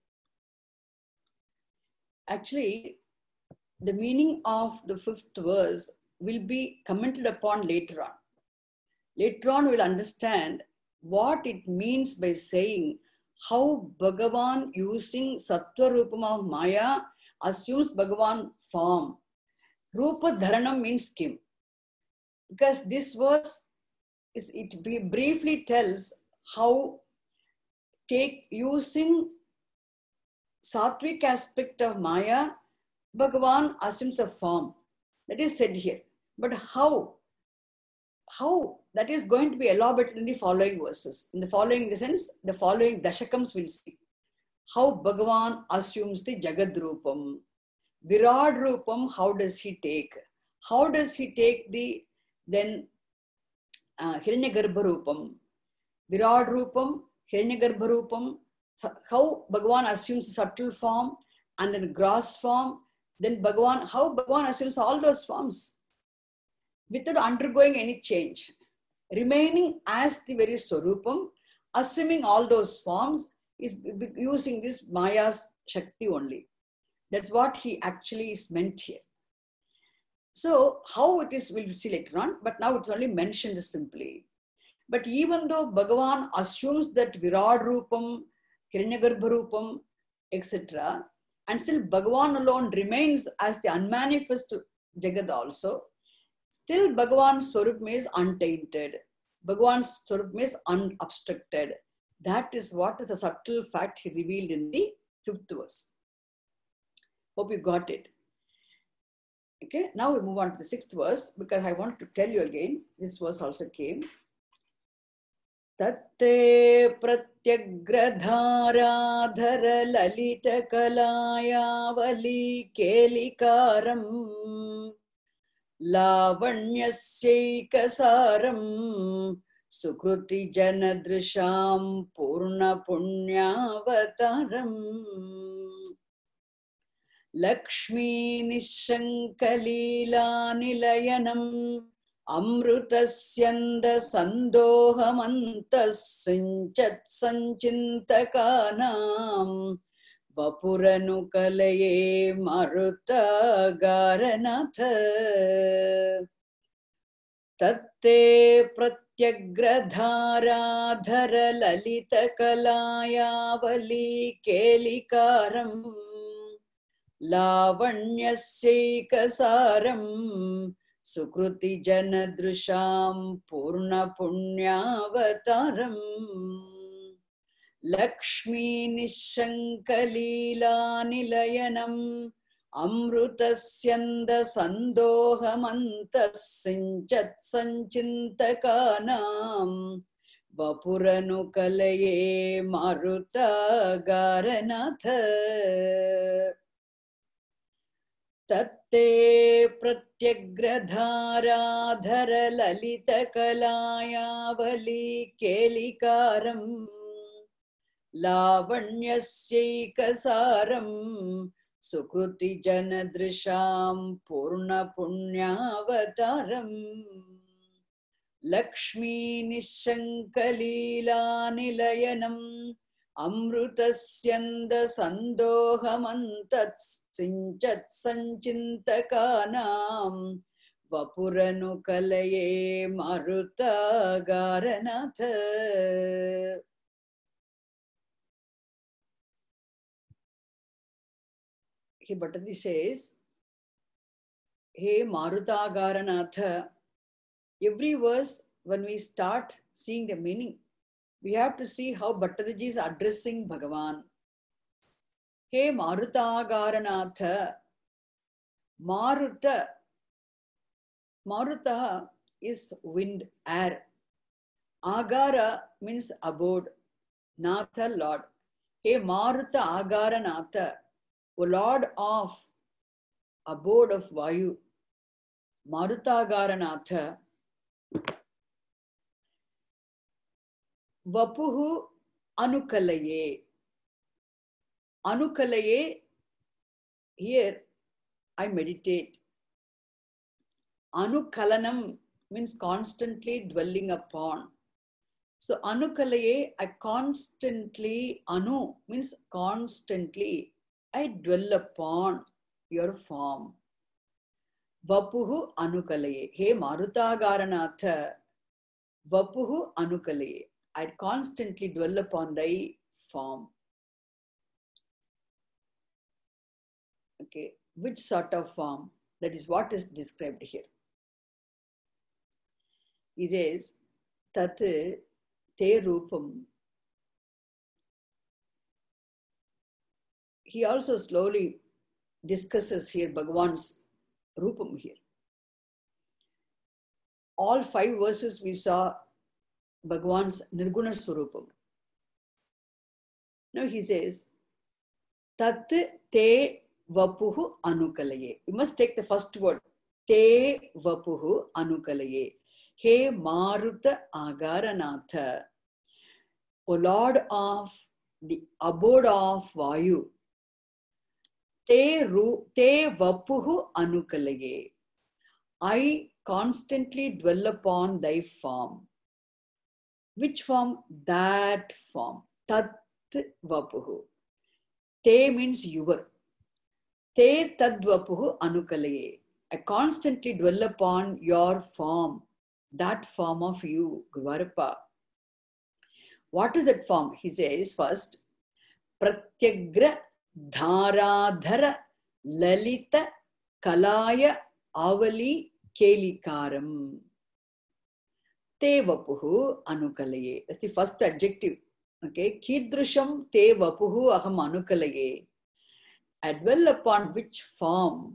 Actually, the meaning of the fifth verse will be commented upon later on. Later on, we'll understand what it means by saying how Bhagavan using Sattva Rupam of Maya assumes Bhagavan form. Rupa Dharanam means Kim. Because this verse, is, it briefly tells how take using Sattvic aspect of Maya, Bhagavan assumes a form. That is said here. But how? How? That is going to be elaborated in the following verses. In the following in the sense, the following Dashakams will see how Bhagavan assumes the Jagad Rupam. Virad Rupam, how does he take? How does he take the then uh, Hiranyagarbha Rupam? Virad Rupam, Hiranyagarbha Rupam, how Bhagavan assumes subtle form and then gross form. Then Bhagavan, how Bhagavan assumes all those forms without undergoing any change, remaining as the very Swarupam, assuming all those forms, is using this Maya's Shakti only. That's what he actually is meant here. So how it is, we'll see later on, but now it's only mentioned simply. But even though Bhagavan assumes that Virad Rupam, Hiranyagarbha Rupam, et cetera, and still Bhagavan alone remains as the unmanifest Jagad also, still Bhagavan's Swarupam is untainted. Bhagavan's Swarupam is unobstructed. That is what is a subtle fact he revealed in the fifth verse. Hope you got it. Okay, now we move on to the sixth verse because I want to tell you again, this verse also came. Tatte pratyagradharadhara lalita kalaya vali kelikaram lavanyasyaikasaram sukruti janadrisham purna punyavataram. Lakshmi nishankalila nilayanam amrutasyanda sandohamantas sinchat sanchintakanam vapuranukalaye maruta garanatha. Tatte pratyagradharadhara lalita kalaya vali kelikaram लावण्यस्यैकसारं सुकृति जनदृशां पूर्णपुण्यावतारम् लक्ष्मी निःशङ्कलीलानिलयनम् अमृतस्यन्द सन्दोहमन्तः सिञ्चत् सञ्चिन्तकानां वपुरनुकलये मारुतागारनाथ तत्ते प्रत्यग्रधाराधर ललितकलायावली केलिकारम् लावण्यस्यैकसारं सुकृति जनदृशां पूर्णपुण्यावतारम् Lakshmi निःशङ्कलीलानिलयनम् अमृतस्यन्द सन्दोहमन्तत् सिञ्चत् सञ्चिन्तकानां वपुरनुकलये मारुतागारनाथ Here Bhattacharya says, hey Marutagaranatha, every verse when we start seeing the meaning, we have to see how Bhattacharya is addressing Bhagavan. Hey Marutagaranatha, Maruta, Maruta is wind, air. Agara means abode, Natha, Lord. Hey Maruta Agaranatha, O Lord of abode of Vayu, Marutagaranatha, Vapuhu Anukalaye. Anukalaye, here I meditate. Anukalanam means constantly dwelling upon. So Anukalaye, I constantly, Anu means constantly, I dwell upon your form. Vapuhu Anukalaye. Hey Marutagaranatha, Vapuhu Anukalaye. I constantly dwell upon thy form. Okay, which sort of form? That is what is described here. He says, Tat te rupam. He also slowly discusses here Bhagavan's rupam here. All five verses we saw Bhagavan's Nirguna Swarupam. Now he says, Tat te vapuhu anukalaye. You must take the first word. Te vapuhu anukalaye. He Maruta Agaranatha, O Lord of the abode of Vayu. Te, ru, te vapuhu anukalaye. I constantly dwell upon thy form. Which form? That form. Tat vapuhu. Te means your. Te tad vapuhu anukalaye. I constantly dwell upon your form. That form of you, Gvarpa. What is that form? He says first, Pratyagra Dharadhara Lalita Kalaya Avali Kelikaram. Te vapuhu anukalaye. That's the first adjective. Okay. Kidrusham te vapuhu aham anukalaye. I dwell upon which form?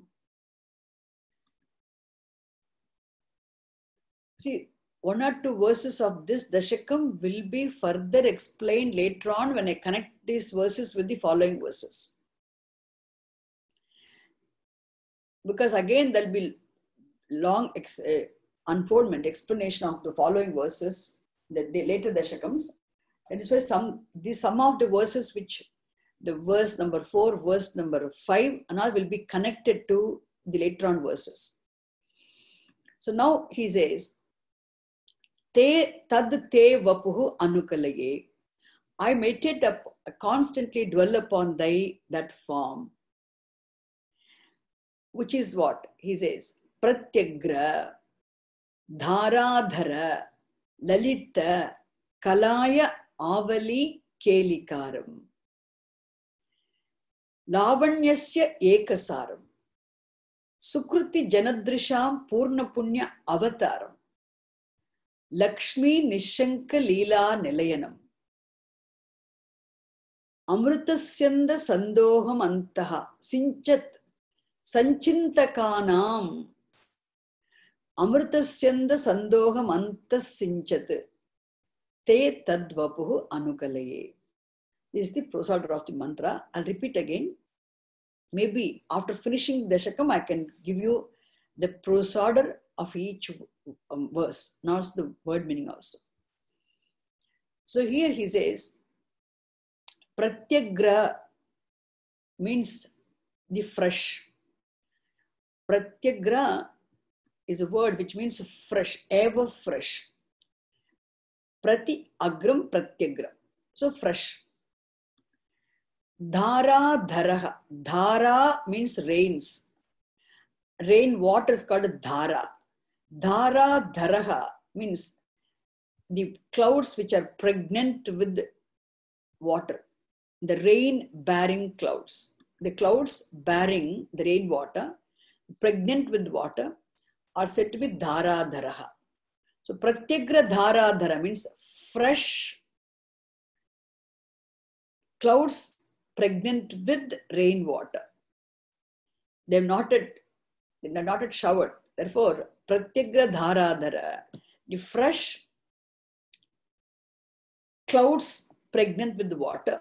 See, one or two verses of this Dashakam will be further explained later on when I connect these verses with the following verses. Because again, there will be long ex uh, unfoldment, explanation of the following verses, the, the later Dashakams. That is why some, the, some of the verses which, the verse number four, verse number five, and all will be connected to the later on verses. So now he says, Te tad te vapuhu anukalaye. I meditate up, constantly dwell upon thy, that form. Which is what? He says, Pratyagra, Dharadhara, Lalita, Kalaya, Avali, Kelikaram. Lavanyasya Ekasaram. Sukruti Janadrisham Purna Punya Avataram. Lakshmi Nishanka Leela Nilayanam. Amritasyanda Sandoham Antaha Sinchat Sanchintakanam. Amritasyanda Sandoham Antas Sinchat Te Tadvapuhu Anukalaye. This is the prosody of the mantra. I'll repeat again. Maybe after finishing the Dashakam, I can give you the prosody of each um, verse, not the word meaning also. So here he says, Pratyagra means the fresh. Pratyagra is a word which means fresh, ever fresh. Prati agram pratyagra. So fresh. Dhara dharaha. Dhara means rains. Rain water is called dhara. Dhara dharaha means the clouds which are pregnant with water. The rain bearing clouds. The clouds bearing the rainwater, pregnant with water, are said to be dhara dharaha. So pratyagra dhara dhara means fresh clouds pregnant with rainwater. They have not yet, they have not yet showered. Therefore, pratyagra dhara dhara, the fresh clouds pregnant with water.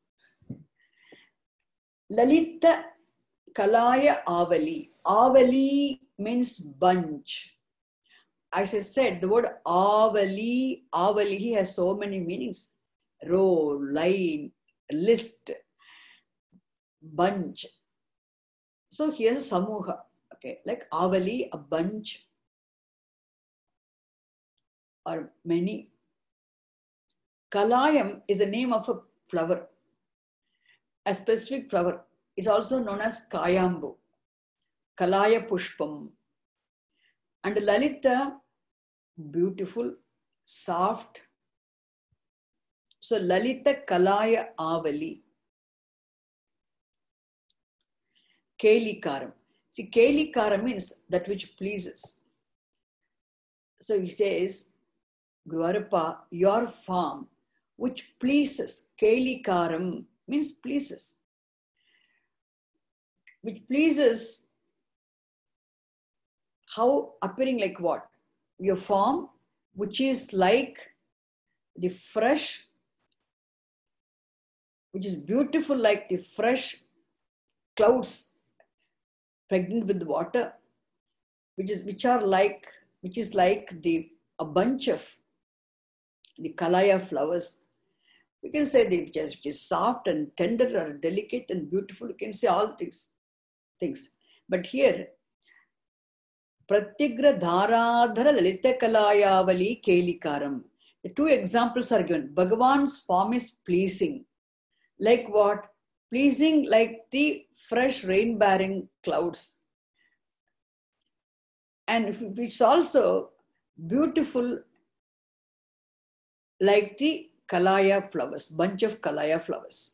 Lalita Kalaya Avali. Avali means bunch. As I said, the word Avali, Avali has so many meanings. Row, line, list, bunch. So here's a samuha. Okay, like Avali, a bunch, or many. Kalayam is the name of a flower, a specific flower. It's also known as Kayambu, Kalaya Pushpam. And Lalita, beautiful, soft. So Lalita Kalaya Avali. Kelikaram. See, Kelikaram means that which pleases. So he says, Guruvarappa, your form, which pleases. Kelikaram means pleases. Which pleases, how appearing like what? Your form, which is like the fresh, which is beautiful like the fresh clouds pregnant with water, which is which are like which is like the a bunch of the kalaya flowers. We can say they just which is soft and tender or delicate and beautiful. You can say all things things. But here, Pratyagra Dharadhara Lalita Kalayavali Kelikaram. The two examples are given. Bhagavan's form is pleasing. Like what? Pleasing like the fresh rain-bearing clouds. And which also beautiful like the Kalaya flowers, bunch of Kalaya flowers.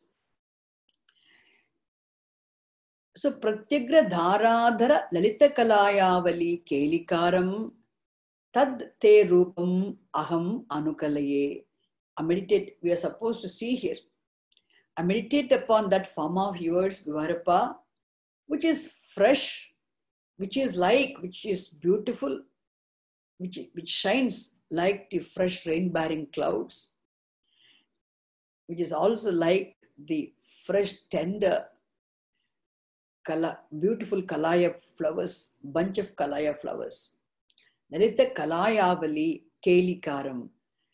So Pratyagra Dharadhara Lalita Kalayavali Kelikaram Tad Te Rupam Aham Anukalaye. I meditate, we are supposed to see here. I meditate upon that form of yours, Guruvarappa, which is fresh, which is like, which is beautiful, which, which shines like the fresh rain-bearing clouds, which is also like the fresh, tender, kala, beautiful Kalaya flowers, bunch of Kalaya flowers. Lalita Kalayavali Kelikaram.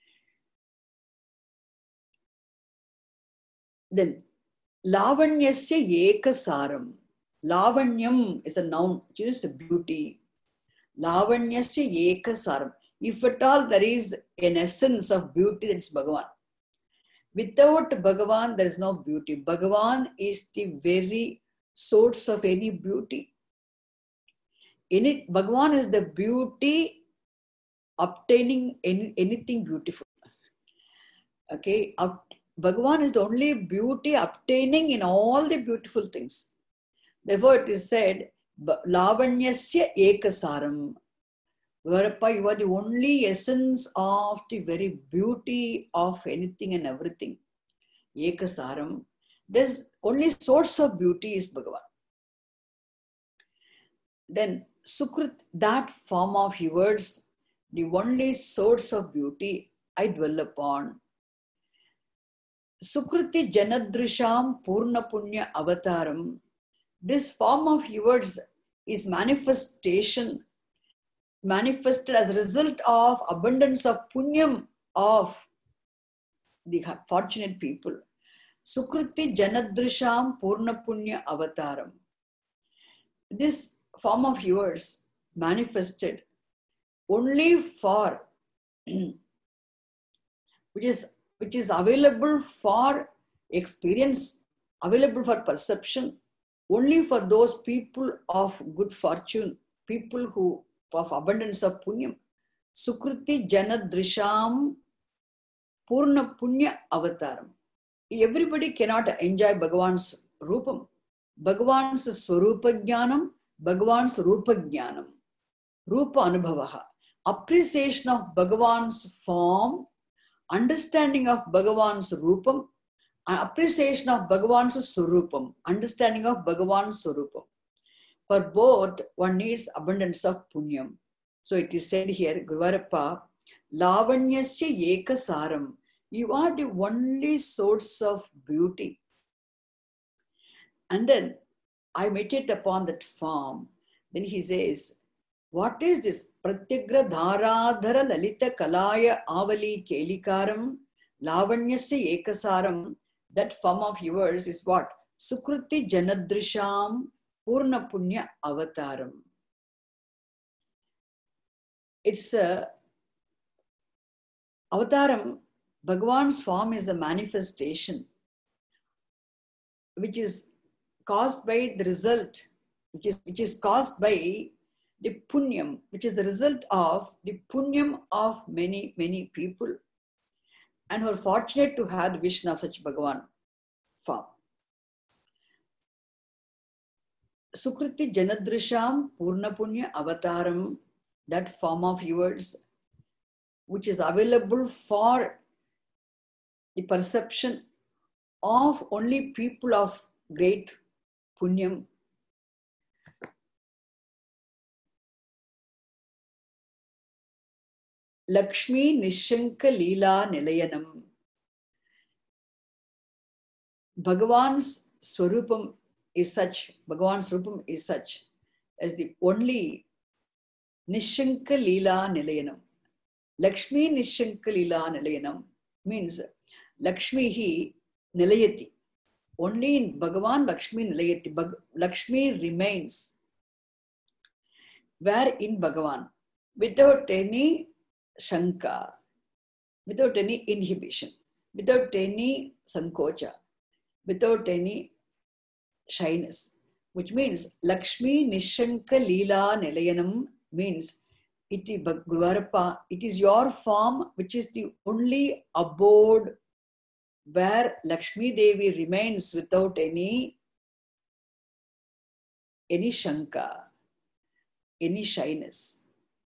Then, Lavanyasya Ekasaram. Lavanyam is a noun, which is a beauty. Lavanyasya Ekasaram. If at all there is an essence of beauty, that's Bhagavan. Without Bhagavan, there is no beauty. Bhagavan is the very source of any beauty. Any, Bhagavan is the beauty obtaining any, anything beautiful. Okay, Bhagavan is the only beauty obtaining in all the beautiful things. Therefore, it is said, Lavanyasya Ekasaram. Guruvarappa, you are the only essence of the very beauty of anything and everything. Ekasaram. There's only source of beauty is Bhagavan. Then Sukrit, that form of yours, the only source of beauty I dwell upon. Sukriti Janadrisham Purna Punya Avataram. This form of yours is manifestation, manifested as a result of abundance of punyam of the fortunate people. Sukriti Janadrisham Purna Punya Avataram. This form of yours manifested only for, which is, which is available for experience, available for perception, only for those people of good fortune, people who of abundance of punyam. Sukriti Janadrisham Purna Punya Avataram. Everybody cannot enjoy Bhagavan's Rupam. Bhagavan's Swarupa Jnanam, Bhagavan's Rupa Jnanam, Rupa Anubhavaha. Appreciation of Bhagavan's form, understanding of Bhagavan's Rupam, and appreciation of Bhagavan's Swarupam, understanding of Bhagavan's Swarupam. For both, one needs abundance of punyam. So it is said here, Guruvarappa, Lavanyasya Ekasaram. You are the only source of beauty. And then I meditate upon that form. Then he says, what is this? Pratyagra Dharadhara Lalita Kalaya Avali Kelikaram Lavanyasya Ekasaram. That form of yours is what? Sukriti Janadrisham Purna Punya Avataram. It's a Avataram. Bhagavan's form is a manifestation which is caused by the result, which is, which is caused by the punyam, which is the result of the punyam of many, many people, and who are fortunate to have the vision of such Bhagavan form. Sukriti Janadrisham Purna Punya Avataram, that form of yours, which is available for the perception of only people of great punyam. Lakshmi Nishanka Leela Nilayanam. Bhagavan's Swarupam is such, Bhagavan's Swarupam is such as the only Nishanka Leela Nilayanam. Lakshmi Nishanka Leela Nilayanam means Lakshmi hi Nilayati. Only in Bhagavan Lakshmi Nilayati. Bhag- Lakshmi remains. Where in Bhagavan? Without any Shanka, without any inhibition, without any Sankocha, without any shyness. Which means Lakshmi Nishanka Leela Nilayanam means it is Guruvarappa, it is your form which is the only abode where Lakshmi Devi remains without any, any Shanka, any shyness,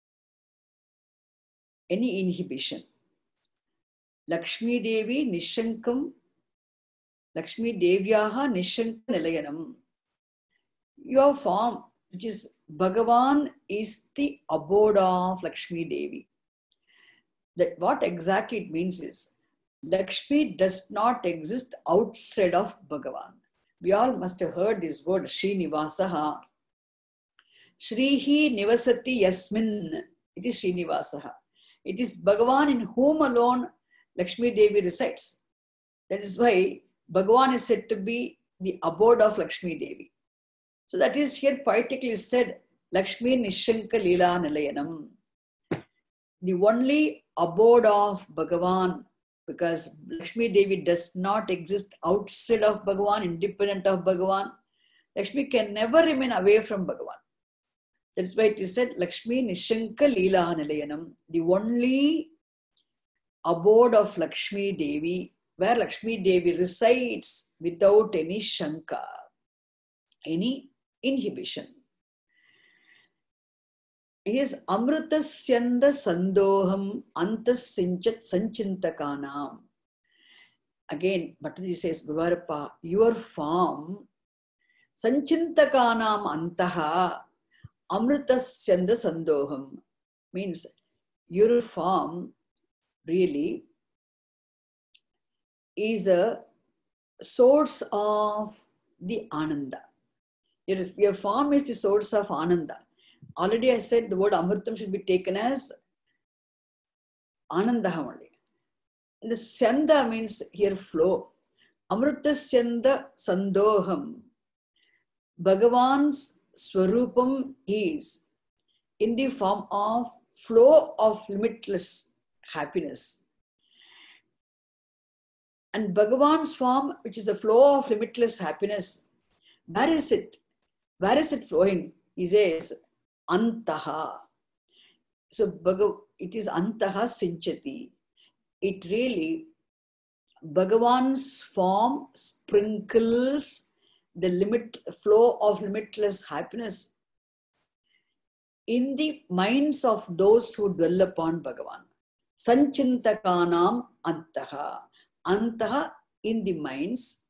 any inhibition. Lakshmi Devi Nishankam, Lakshmi Devyaha Nishanka Nilayanam. Your form, which is Bhagavan, is the abode of Lakshmi Devi. That what exactly it means is, Lakshmi does not exist outside of Bhagavan. We all must have heard this word, Srinivasaha. Shrihi Nivasati Yasmin. It is Srinivasaha. It is Bhagavan in whom alone Lakshmi Devi resides. That is why Bhagavan is said to be the abode of Lakshmi Devi. So that is here poetically said, Lakshmi Nishanka Leela Nilayanam. The only abode of Bhagavan, because Lakshmi Devi does not exist outside of Bhagavan, independent of Bhagavan. Lakshmi can never remain away from Bhagavan. That's why it is said, Lakshmi Nishanka Leela Nilayanam. The only abode of Lakshmi Devi, where Lakshmi Devi resides without any shanka, any inhibition. He is Amrutasyanda Sandoham Antas Sinchat Sanchintakanam. Again, Bhattaji says, Guruvarappa, your form, Sanchintakanam Antaha Amrutasyanda Sandoham, means your form really is a source of the Ananda. Your, your form is the source of Ananda. Already I said the word Amritam should be taken as Ananda only. The Syanda means here flow. Amrutasyanda Sandoham. Bhagavan's Swarupam is in the form of flow of limitless happiness. And Bhagavan's form, which is the flow of limitless happiness, where is it? Where is it flowing? He says, Antaha. So Bhagav, it is Antaha Sinchati. It really, Bhagavan's form sprinkles the limit flow of limitless happiness in the minds of those who dwell upon Bhagavan. Sanchintakanam Antaha. Antaha in the minds.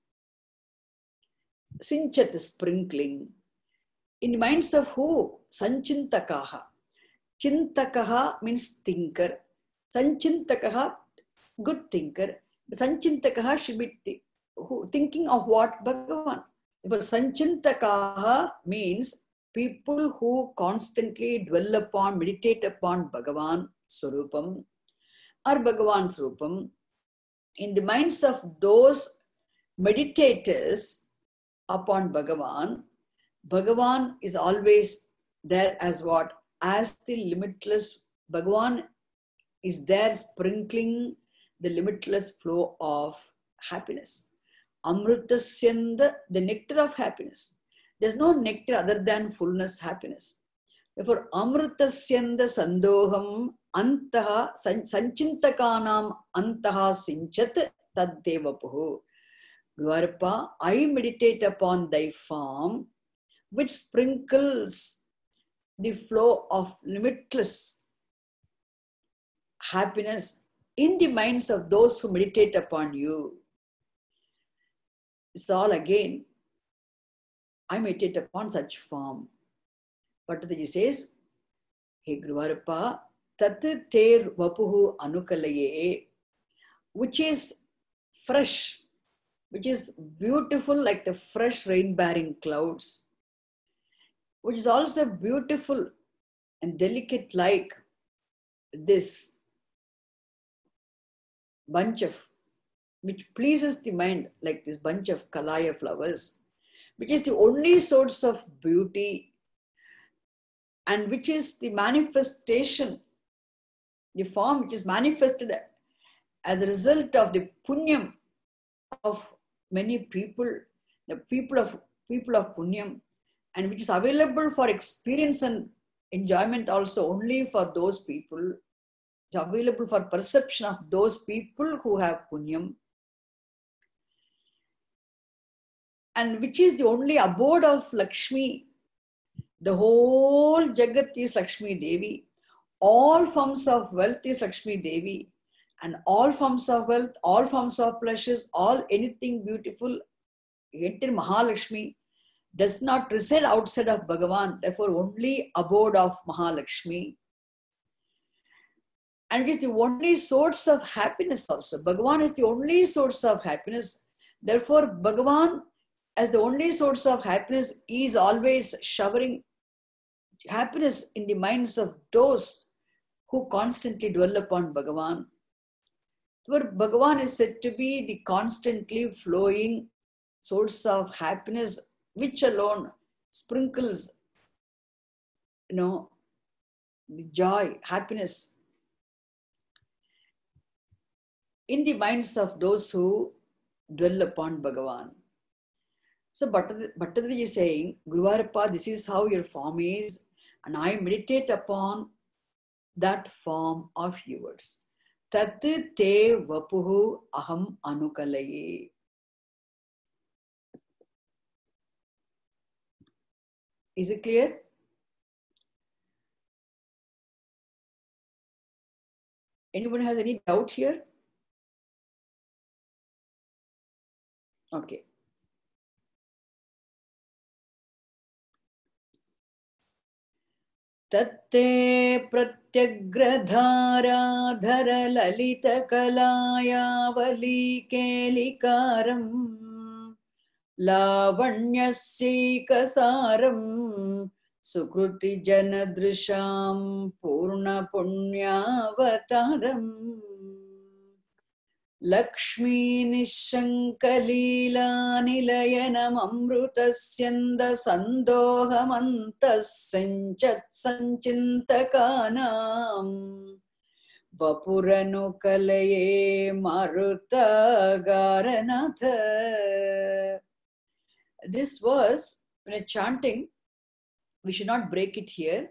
Sinchat sprinkling. In the minds of who? Sanchintakaha. Chintakaha means thinker. Sanchintakaha, good thinker. Sanchintakaha should be th- who, thinking of what? Bhagavan. For Sanchintakaha means people who constantly dwell upon, meditate upon Bhagavan Swarupam or Bhagavan Swarupam. In the minds of those meditators upon Bhagavan, Bhagavan is always there as what? As the limitless, Bhagavan is there sprinkling the limitless flow of happiness. Amrutasyanda, the nectar of happiness. There's no nectar other than fullness, happiness. Therefore, Amrutasyanda Sandoham Antaha Sanchintakanam Antaha Sinchat Taddevapuhu. Guruvarappa, I meditate upon thy form, which sprinkles the flow of limitless happiness in the minds of those who meditate upon you. It's all again, I meditate upon such form. Bhattaji says, Hey Guruvarappa, Tat Ter Vapuhu Anukalaye, which is fresh, which is beautiful like the fresh rain-bearing clouds, which is also beautiful and delicate like this bunch of, which pleases the mind like this bunch of kalaya flowers, which is the only source of beauty and which is the manifestation, the form which is manifested as a result of the punyam of many people, the people of people of punyam, and which is available for experience and enjoyment also only for those people, available for perception of those people who have punyam, and which is the only abode of Lakshmi. The whole Jagat is Lakshmi Devi. All forms of wealth is Lakshmi Devi. And all forms of wealth, all forms of pleasures, all anything beautiful, entire Mahalakshmi does not reside outside of Bhagavan. Therefore, only abode of Mahalakshmi. And it is the only source of happiness also. Bhagavan is the only source of happiness. Therefore, Bhagavan, as the only source of happiness, is always showering happiness in the minds of those who constantly dwell upon Bhagavan. Where Bhagavan is said to be the constantly flowing source of happiness, which alone sprinkles, you know, the joy, happiness in the minds of those who dwell upon Bhagavan. So Bhattaji is saying, Guruvarappa, this is how your form is, and I meditate upon that form of yours. tat te vapuhu aham anukalaye. Is it clear? Anyone has any doubt here? Okay. Tatte pratyagradharadhar lalita kalaya vali kelikaram lavanyasikasaram sukruti janadrisham purna punyavataram Lakshmi nishankalila nilayanam amrutasyanda sandohamantas sanchat sanchintakanam vapuranukalaye maruta garanatha. This verse, when chanting, we should not break it here.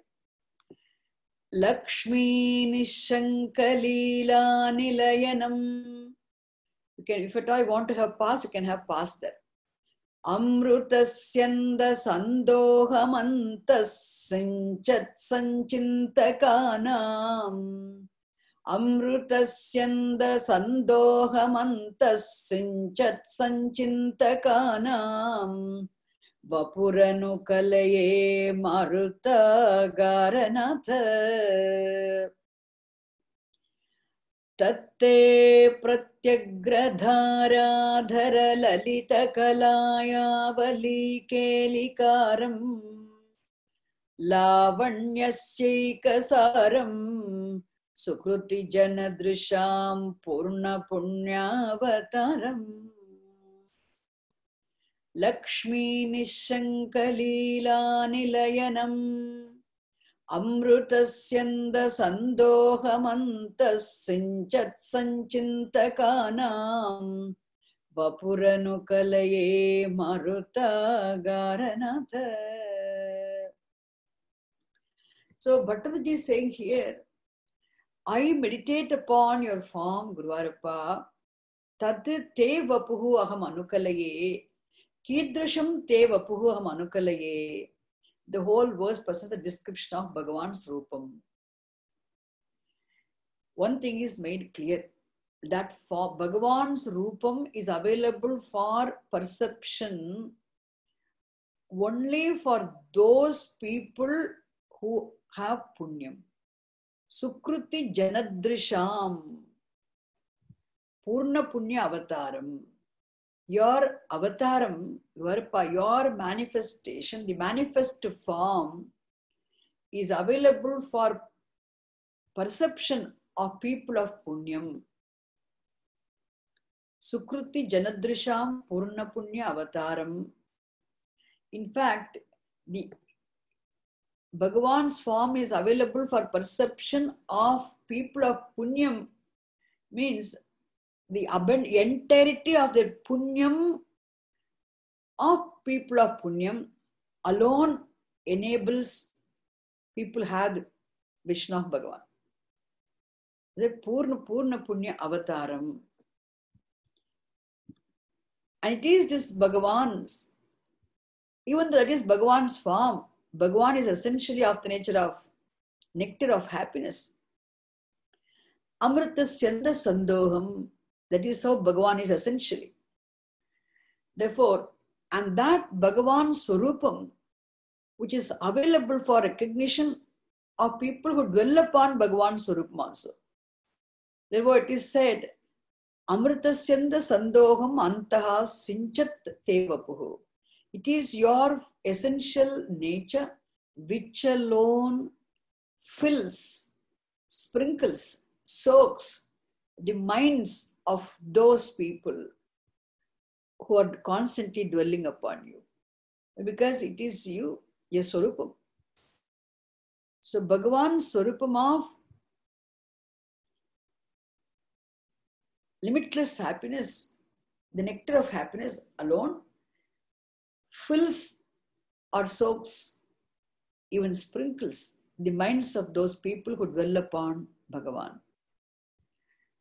Lakshmi nishankalila nilayanam. You can, if at all you want to have past, you can have past there. Amrutasyanda sandohamantas sanchat sanchintakanam. Amrutasyanda sandohamantas sanchat sanchintakanam. Vapuranukalaye maruta garanatha. Tatte pratyagradharadhar lalita kalaya vali kelikaram lavanyasyaikasaram sukruti janadrisham purna punyavataram Lakshmi nishankalila nilayanam Amrutasyanda sandohamantas sinchat sanchintakanam vapuranukalaye maruta garanatha. So Bhattacharya is saying here, I meditate upon your form, Guruvarappa, tat te vapuhu aham anukalaye, kidrasham te vapuhu aham anukalaye. The whole verse presents the description of Bhagavan's Rupam. One thing is made clear, that for Bhagavan's Rupam is available for perception only for those people who have punyam. Sukruti janadrisham purna punya avataram. Your avataram, your manifestation, the manifest form is available for perception of people of punyam. Sukruti janadrisham purna punya avataram. In fact, the Bhagavan's form is available for perception of people of punyam means the entirety of the punyam of people of punyam alone enables people have Vishnu Bhagavan. The Purna Purna Punya Avataram. And it is this Bhagavan's, even though that is Bhagavan's form, Bhagavan is essentially of the nature of nectar of happiness. Amritasyanda sandoham. That is how Bhagavan is essentially. Therefore, and that Bhagavan Swarupam, which is available for recognition of people who dwell upon Bhagavan Swarupam also. Therefore, it is said, Amritasyanda sandoham antaha sinchat tevapuhu. It is your essential nature which alone fills, sprinkles, soaks the minds of those people who are constantly dwelling upon you. Because it is you, your Swarupam. So Bhagavan's Swarupam of limitless happiness, the nectar of happiness alone, fills or soaks, even sprinkles the minds of those people who dwell upon Bhagavan.